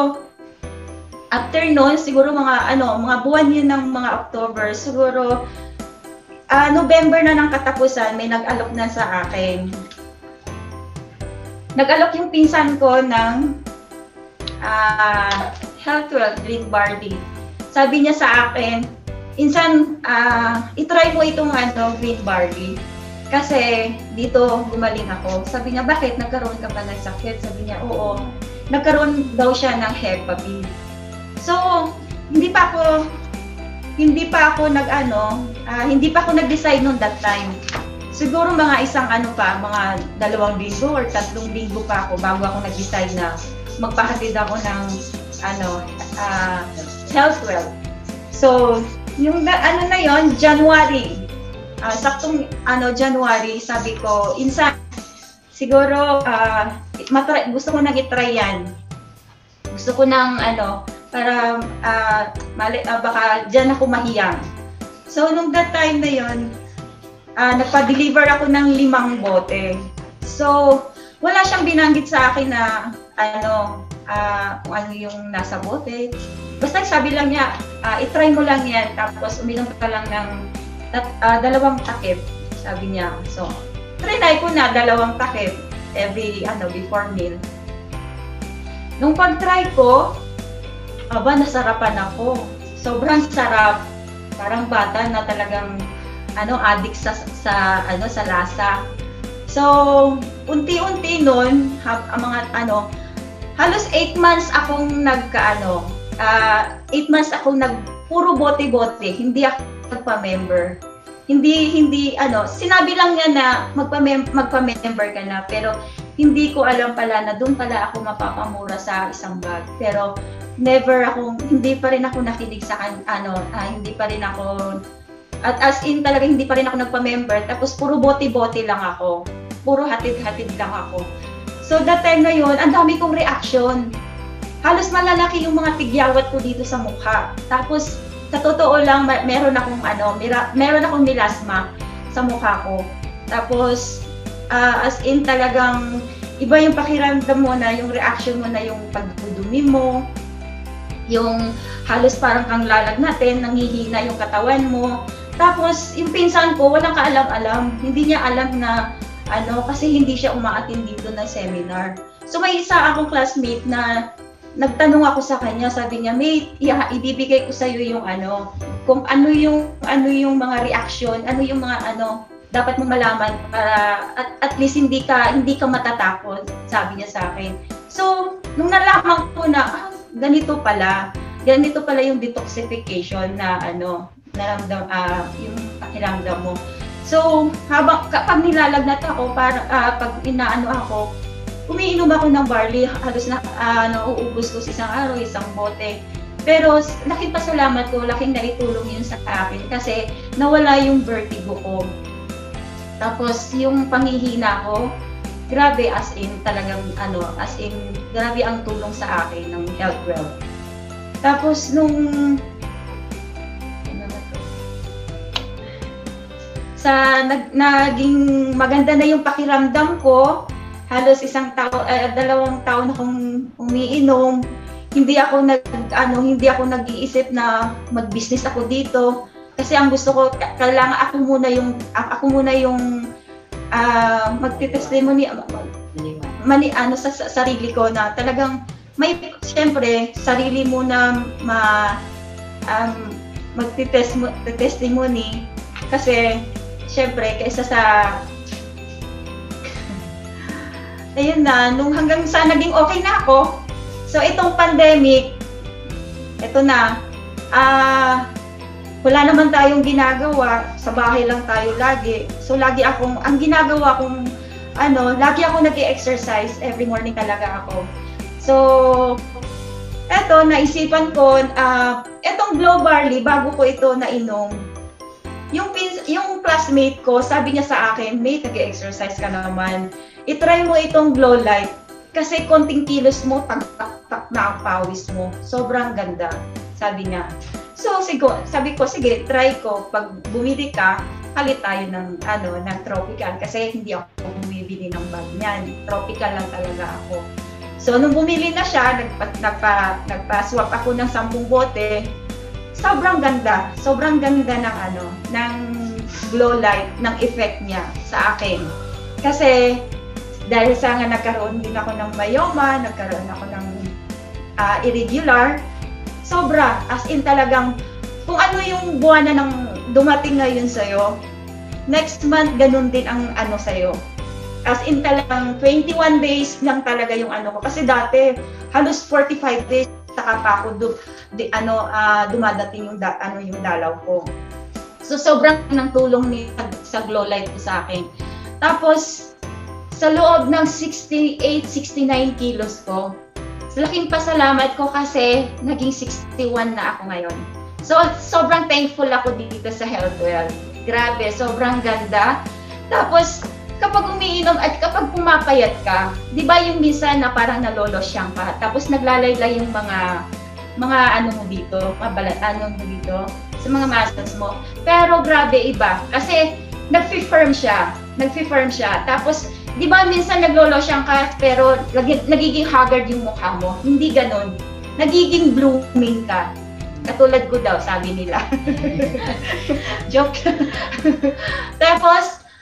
after noon, siguro mga buwan yun ng mga October, siguro November na ng katapusan, may nag-alok na sa akin. Nag-alok yung pinsan ko ng Health12 Green Barley. Sabi niya sa akin, insan, itry mo itong green barley. Kasi dito gumaling ako. Sabi niya, bakit? Nagkaroon ka ba ng sakit? Sabi niya, oo. Nagkaroon daw siya ng Hepa B. So, hindi pa ako nag-decide noon that time. Siguro mga mga 2 linggo or 3 linggo pa ako bago ako nag-decide na magpahatid ako ng Health12. So, yung na yon, January. Saktong January, sabi ko, insan, siguro gusto ko nang i-try yan. Gusto ko nang para baka diyan ako mahiyang. So, nung that time na yon, nagpa-deliver ako ng 5 bote. So, wala siyang binanggit sa akin na kung ano yung nasa bote. Basta sabi lang niya, i-try mo lang yan, tapos uminom ka lang ng 2 takip, sabi niya. So, trinay ko na 2 takip every before meal. Nung pag-try ko, nasarapan ako. Sobrang sarap. Parang bata na talagang addict sa lasa. So, unti-unti nun, halos 8 months akong 8 months akong puro bote-bote, hindi ako magpa-member. Hindi sinabi lang niya na magpa-member ka na, pero hindi ko alam pala na doon pala ako mapapamura sa isang bag. Pero hindi pa rin ako nakinig sa hindi pa rin ako, at as in talaga hindi pa rin ako nagpa-member, tapos puro bote-bote lang ako. Puro hatid-hatid lang ako. So that time na yun, ang dami kong reaction. Halos malalaki yung mga tigyawat ko dito sa mukha. Tapos, sa totoo lang, meron akong melasma sa mukha ko. Tapos, as in talagang, iba yung pakiramdam mo na, yung reaction mo na, yung pagdudumi mo, yung halos parang kang lalagnatin, nanghihina yung katawan mo. Tapos, yung pinsan ko, walang kaalam-alam. Hindi niya alam na, kasi hindi siya umaattend dito ng seminar. So, may isa akong classmate na nagtanong ako sa kanya, sabi niya, mate, ibibigay ko sa iyo yung kung ano yung mga reaction, ano yung mga dapat mong malaman para at least hindi ka matatakot, sabi niya sa akin. So, nung nalaman ko na ganito pala yung detoxification na naramdam yung pakiramdam mo. So, kapag nilalagnat ako, pag ako, umiinom ako ng barley, halos nauubos ko sa isang araw, isang bote. Pero laking pasalamat ko, laking naitulong yun sa akin kasi nawala yung vertigo ko. Tapos yung panghihina ko, grabe as in grabe ang tulong sa akin ng Health12. Tapos naging maganda na yung pakiramdam ko. Halos 2 taon akong umiinom. Hindi ako nag-iisip na mag-business ako dito kasi ang gusto ko kailangan ako muna yung magte-testimony sa sarili ko na talagang may siyempre sarili mo na magte-testimony kasi siyempre kaysa sa ayun na, hanggang sa naging okay na ako. So, itong pandemic, ito na, wala naman tayong ginagawa, sa bahay lang tayo lagi. So, lagi akong nag-i-exercise, every morning talaga ako. So, eto, naisipan ko, etong Glow Barley, bago ko ito nainom, yung classmate ko, sabi niya sa akin, mate, nag-exercise ka naman. I-try mo itong glow light. Kasi konting kilos mo, tak na ang pawis mo. Sobrang ganda, sabi niya. So, sabi ko, sige, try ko. Pag bumili ka, palit tayo ng tropical. Kasi hindi ako bumibili ng bag niyan. Tropical lang talaga ako. So, nung bumili na siya, nagpa-swap ako ng 10 bote. Sobrang ganda. Sobrang ganda ng glow light, ng effect niya sa akin. Kasi, dahil sa nga nagkaroon din ako ng myoma, nagkaroon ako ng irregular, sobra. As in talagang, kung ano yung buwan na ng dumating ngayon sa'yo, next month ganun din ang sa'yo. As in talagang 21 days lang talaga yung ko. Kasi dati, halos 45 days saka pa ako dumadating yung dalaw ko. So sobrang ng tulong sa glow light ko sa akin. Tapos, sa loob ng 68-69 kilos ko, laking pasalamat ko kasi naging 61 na ako ngayon. So, sobrang thankful ako dito sa Healthwell. Grabe, sobrang ganda. Tapos, kapag umiinom at kapag pumapayat ka, di ba yung minsan na parang nalolosyang ka, tapos naglalaylay yung mga mo dito, mo dito, sa mga muscles mo. Pero grabe iba, kasi nag-firm siya. Tapos, di ba minsan naglolosyang ka, pero nagiging haggard yung mukha mo. Hindi ganun. Nagiging blooming ka. Katulad ko daw, sabi nila. Joke. Tapos,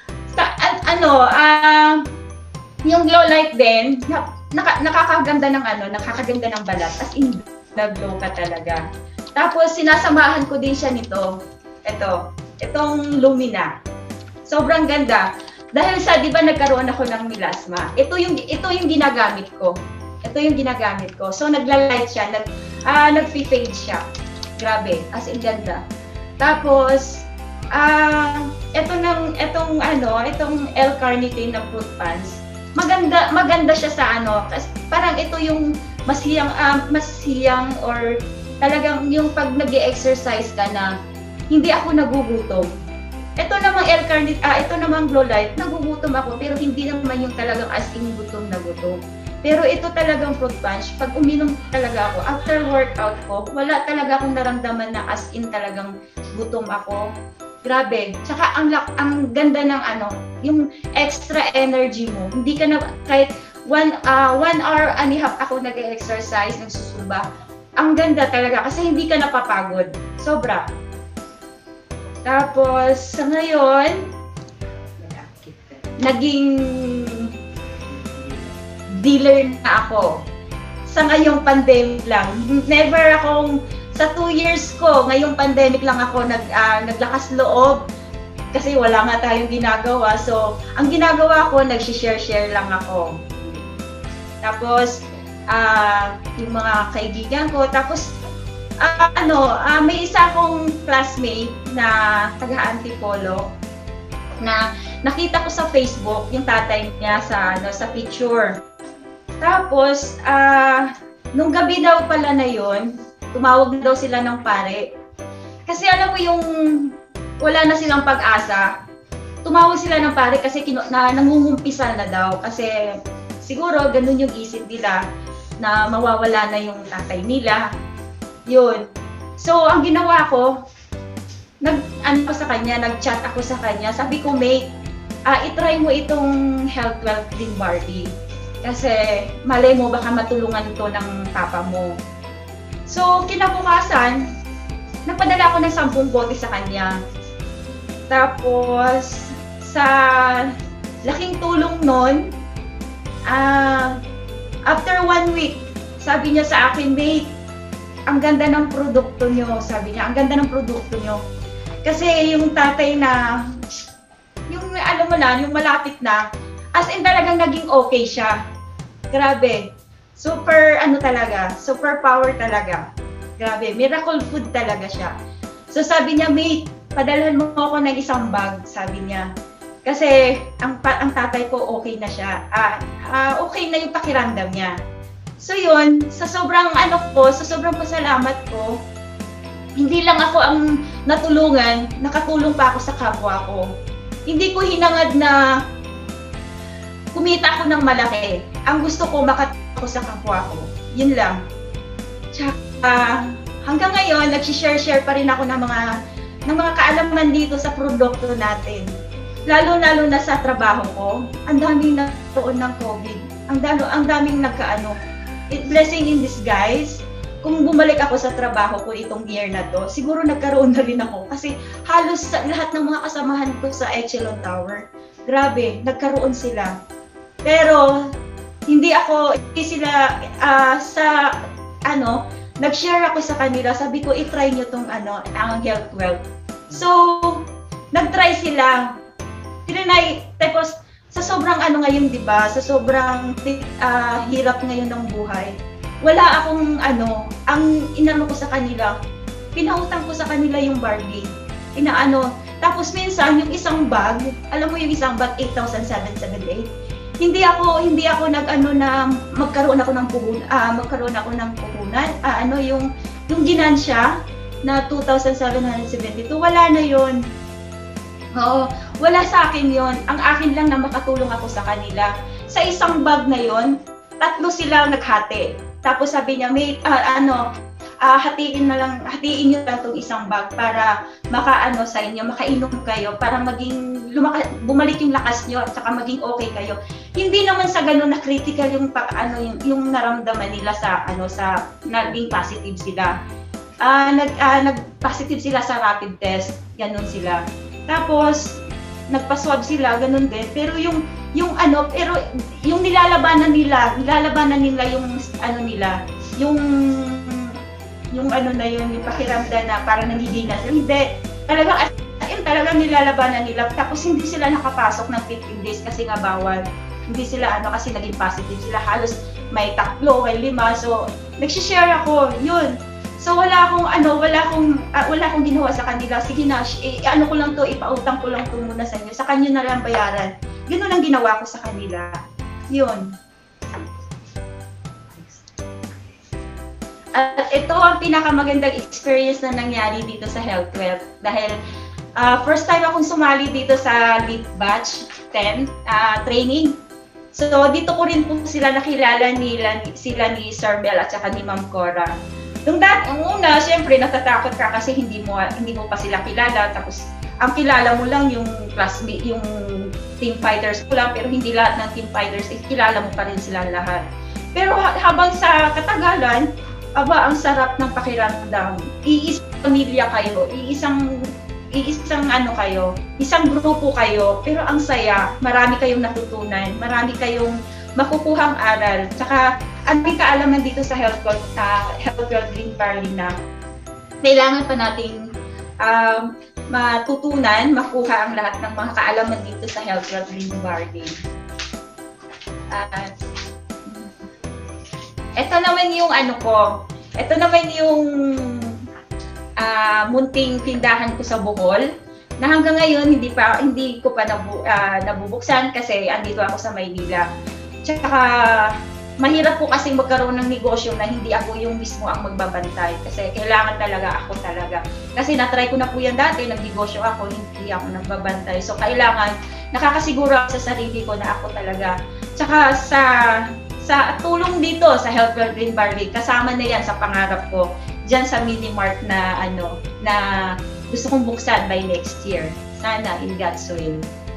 yung glow light din, nakakaganda ng balat. As in, nag-glow ka talaga. Tapos, sinasamahan ko din siya nito. Itong Lumina. Sobrang ganda. Dahil di ba nagkaroon ako ng melasma. Ito yung ginagamit ko. So, nagla-light siya, nag-fade siya. Grabe, as in ganda. Tapos, itong L-carnitine na fruit punch, maganda siya sa kasi parang ito yung mas hiyang or talagang yung pag nag-exercise ka na hindi ako nagugutom. Ito namang ito namang glow light, nagugutom ako pero hindi naman yung talagang as in gutom na gutom. Pero ito talagang fruit punch, pag uminom talaga ako, after workout ko, wala talaga akong naramdaman na as in talagang gutom ako. Grabe. Tsaka ang ganda ng yung extra energy mo. Hindi ka na, kahit 1 hour and a half ako nag-exercise, nagsusumba. Ang ganda talaga kasi hindi ka napapagod. Sobra. Tapos, sa ngayon, naging dealer na ako. Sa ngayong pandemic lang. Never akong, sa 2 years ko, ngayong pandemic lang ako naglakas loob. Kasi wala nga tayong ginagawa. So, ang ginagawa ko, nag-share lang ako. Tapos, yung mga kaibigan ko. Tapos, may isa akong classmate na taga-Antipolo na nakita ko sa Facebook yung tatay niya sa picture. Tapos, nung gabi daw pala na yun, tumawag daw sila ng pare. Kasi alam mo yung wala na silang pag-asa. Tumawag sila ng pare kasi nangungumpisal na daw. Kasi siguro ganun yung isip nila na mawawala na yung tatay nila. Yun. So, ang ginawa ko, nag-chat ako sa kanya. Sabi ko, mate, itry mo itong Healthwell Clean Barbie. Kasi, malay mo, baka matulungan ito ng papa mo. So, kinabukasan, nagpadala ako ng 10 bote sa kanya. Tapos, sa laking tulong nun, after 1 week, sabi niya sa akin, mate, ang ganda ng produkto nyo, sabi niya, ang ganda ng produkto nyo. Kasi yung tatay na, yung alam mo na, yung malapit na, as in talagang naging okay siya. Grabe. Super, talaga, super power talaga. Grabe, miracle food talaga siya. So sabi niya, mate, padalhan mo ako ng 1 bag, sabi niya. Kasi ang tatay ko okay na siya. Okay na yung pakiramdam niya. So yun, sa sobrang sa sobrang pasalamat ko, hindi lang ako ang natulungan, nakatulong pa ako sa kapwa ko. Hindi ko hinangad na kumita ako ng malaki. Ang gusto ko, makatulong ako sa kapwa ko. Yun lang. Tsaka, hanggang ngayon, nag-share pa rin ako ng mga kaalaman dito sa produkto natin. Lalo na sa trabaho ko, ang daming nagkaroon ng COVID. Ang daming nagkaano. Blessing in disguise. Kung bumalik ako sa trabaho ko itong year na to, siguro nagkaroon na rin ako. Kasi halos lahat ng mga kasamahan ko sa Echelon Tower, grabe, nagkaroon sila. Pero, hindi sila, nag-share ako sa kanila, sabi ko, i-try nyo tong ang Health Wealth. So, nag-try sila. Tinanay, tapos, sa sobrang ngayon, di ba? Sa sobrang hirap ngayon ng buhay, wala akong ang inano ko sa kanila, pinautang ko sa kanila yung barley. Tapos minsan, yung isang bag, alam mo yung isang bag, 8,778. Hindi ako na magkaroon ako ng puhunan, yung ginansya na 2,772, wala na yon. Oo, wala sa akin yon. Ang akin lang na makatulong ako sa kanila. Sa isang bag na yon, 3 sila naghati. Tapos sabi niya, hatiin niyo lang itong isang bag para sa inyo, makainom kayo, para bumalik yung lakas niyo at saka maging okay kayo. Hindi naman sa ganun na critical yung naramdaman nila sa naging positive sila. Nag-positive sila sa rapid test, ganun sila. Tapos nagpa-swab sila, ganun din. Pero yung nilalabanan nila yung pakiramdam na parang nangigina sila. Hindi. Talagang nilalabanan nila. Tapos hindi sila nakapasok ng 15 days kasi nga bawal. Hindi sila kasi naging positive sila. Halos may 3, may 5. So, nag-share ako. Yun. So, wala akong ginawa sa kanila. Sige na, ko lang to, ipautang ko lang to muna sa inyo. Sa kanyo na lang bayaran. Ganun ang ginawa ko sa kanila. Yun. At ito ang pinakamagandang experience na nangyari dito sa Health Wealth. Dahil first time akong sumali dito sa Leap Batch 10 training. So dito ko rin po sila nakilala sila ni Sir Mel at saka ni Ma'am Cora. Nung una, syempre natatakot ka kasi hindi mo pa sila kilala. Tapos ang kilala mo lang yung classmate, yung team fighters ko lang, pero hindi lahat ng team fighters, kilala mo pa rin sila lahat. Pero habang sa katagalan, ang sarap ng pakiramdam. Iisang pamilya kayo, isang isang grupo kayo, pero ang saya, marami kayong natutunan, marami kayong makukuhang aral. Tsaka, ang may kaalaman dito sa Health Wealth Green Barley na kailangan pa nating matutunan, makuha ang lahat ng mga kaalaman dito sa Health Wealth Green Barley. Ito naman yung ito naman yung munting tindahan ko sa Bohol na hanggang ngayon hindi ko pa nabubuksan kasi andito ako sa Maynila. Tsaka mahirap po kasi magkaroon ng negosyo na hindi ako yung mismo ang magbabantay kasi kailangan talaga ako talaga. Kasi na-try ko na po yan dati, nag-negosyo ako, hindi ako nagbabantay. So kailangan nakakasiguro ako sa sarili ko na ako talaga. Tsaka sa tulong dito sa Health Wealth Green Barley, kasama na yan sa pangarap ko diyan sa mini-mart na na gusto kong buksan by next year. Sana in God's will.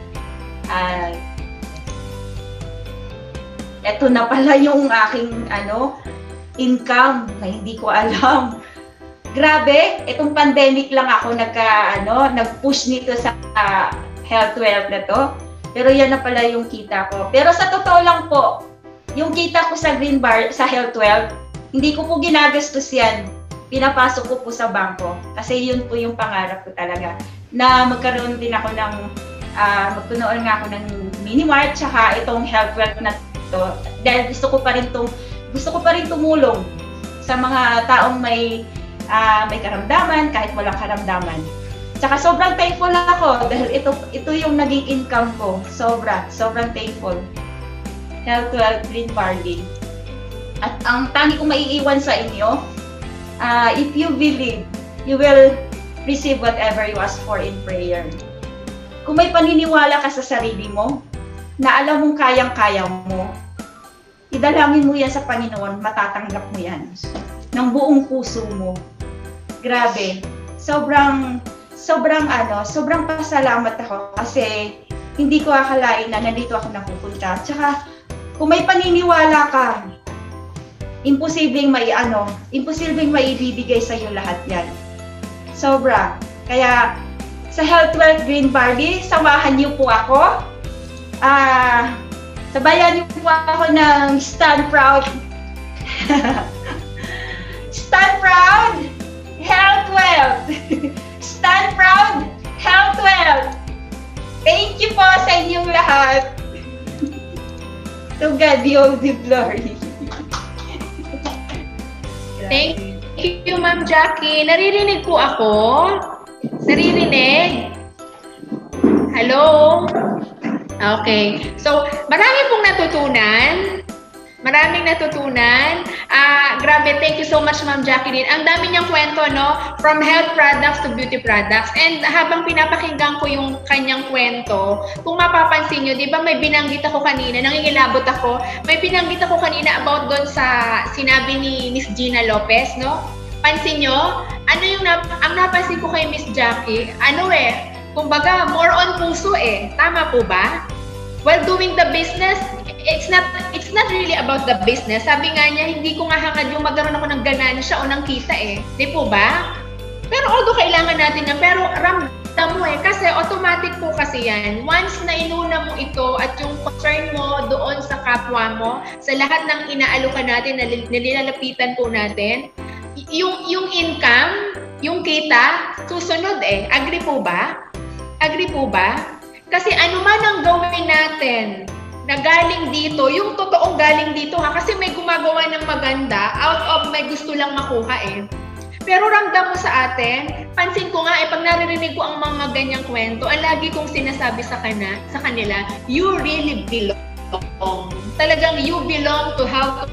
Ito na pala yung aking income na hindi ko alam. Grabe, itong pandemic lang ako nag-push nito sa Health Wealth na to. Pero yan na pala yung kita ko. Pero sa totoo lang po, yung kita ko sa Green Bar, sa Health Wealth, hindi ko po ginagastos yan. Pinapasok ko po sa bangko. Kasi yun po yung pangarap ko talaga. Na magkaroon din ako magtunoon nga ako ng mini-mart, tsaka itong Health Wealth na to. Dahil gusto ko pa rin tumulong sa mga taong may karamdaman, kahit walang karamdaman. Tsaka sobrang thankful ako dahil ito yung naging income ko. Sobrang thankful. Health Wealth Green Barley. At ang tangi kong maiiwan sa inyo, if you believe you will receive whatever you ask for in prayer. Kung may paniniwala ka sa sarili mo, na alam mong kayang-kaya mo, idalangin mo yan sa Panginoon, matatanggap mo yan. Ng buong puso mo. Grabe. Sobrang pasalamat ako kasi hindi ko akalain na nandito ako napupunta. Tsaka, kung may paniniwala ka, imposibleng maibibigay sa iyo lahat yan. Sobra. Kaya, sa Health Wealth Green Barbie, samahan niyo po ako. Sabayan niyo po ako ng Stand Proud. Stand Proud, Health Wealth. Stand Proud, Health Wealth. Thank you po sa inyong lahat. To God be all the glory. Thank you, Ma'am Jackie. Naririnig po ako? Naririnig? Hello? Okay. So, marami pong natutunan. Grabe, thank you so much, Ma'am Jackie din. Ang dami niyang kwento, no? From health products to beauty products. And habang pinapakinggan ko yung kanyang kwento, kung mapapansin niyo, di ba may binanggit ako kanina, nangingilabot ako, may binanggit ako kanina about doon sa sinabi ni Miss Gina Lopez, no? Pansin niyo, ano yung ang napansin ko kay Miss Jackie, kumbaga, more on puso Tama po ba? While doing the business, it's not really about the business. Sabi nga niya, hindi ko nga hangad yung magkaroon ako ng ganansya o ng kita Di po ba? Pero although kailangan natin yan, pero ramdam mo kasi automatic po kasi yan. Once na inuna mo ito at yung concern mo doon sa kapwa mo, sa lahat ng inaalukan natin, na nilalapitan po natin, yung income, yung kita, susunod Agree po ba? Agree po ba? Kasi ano man ang gawin natin na galing dito, yung totoong galing dito kasi may gumagawa ng maganda out of may gusto lang makuha Pero ramdam mo sa atin, pansin ko nga pag naririnig ko ang mga ganyang kwento, ang lagi kong sinasabi sa kanila, you really belong. Talagang you belong to Health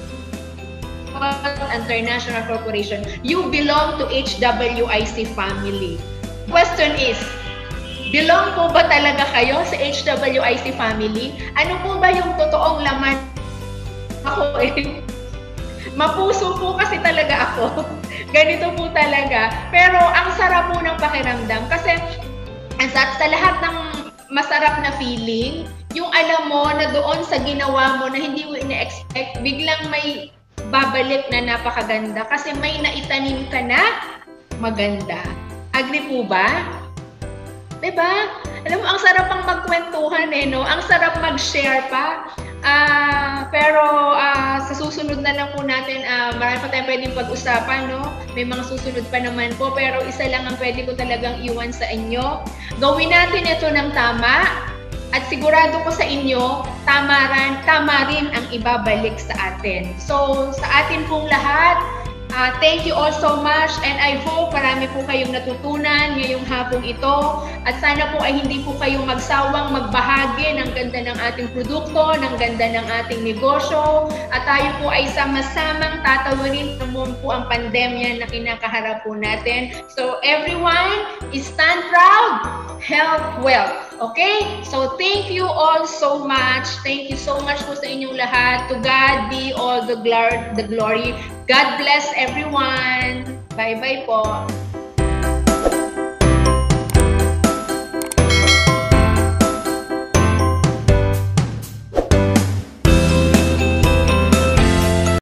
International Corporation. You belong to HWIC family. Question is, belong po ba talaga kayo sa HWIC family? Ano po ba yung totoong laman? Ako mapuso po kasi talaga ako. Ganito po talaga. Pero ang sarap po ng pakiramdam kasi sa lahat ng masarap na feeling, yung alam mo na doon sa ginawa mo na hindi mo ina-expect, biglang may babalik na napakaganda kasi may naitanim ka na maganda. Agree po ba? Diba? Alam mo, ang sarap pang magkwentuhan no? Ang sarap mag-share pa. Pero sa susunod na lang po natin, marami pa tayong pwedeng pag-usapan, no? May mga susunod pa naman po, pero isa lang ang pwede ko talagang iwan sa inyo. Gawin natin ito ng tama, at sigurado ko sa inyo, tama rin ang ibabalik sa atin. So, sa atin pong lahat, thank you all so much, and I hope marami po kayong natutunan ngayong hapong ito, at sana po ay hindi po kayong magsawang magbahagi ng ganda ng ating produkto, ng ganda ng ating negosyo, at tayo po ay sama-samang tatawarin naman po ang pandemya na kinakaharap po natin. So everyone, stand proud, health, wealth. Okay? So thank you all so much. Thank you so much po sa inyong lahat. To God be all the glory. God bless everyone. Bye-bye po.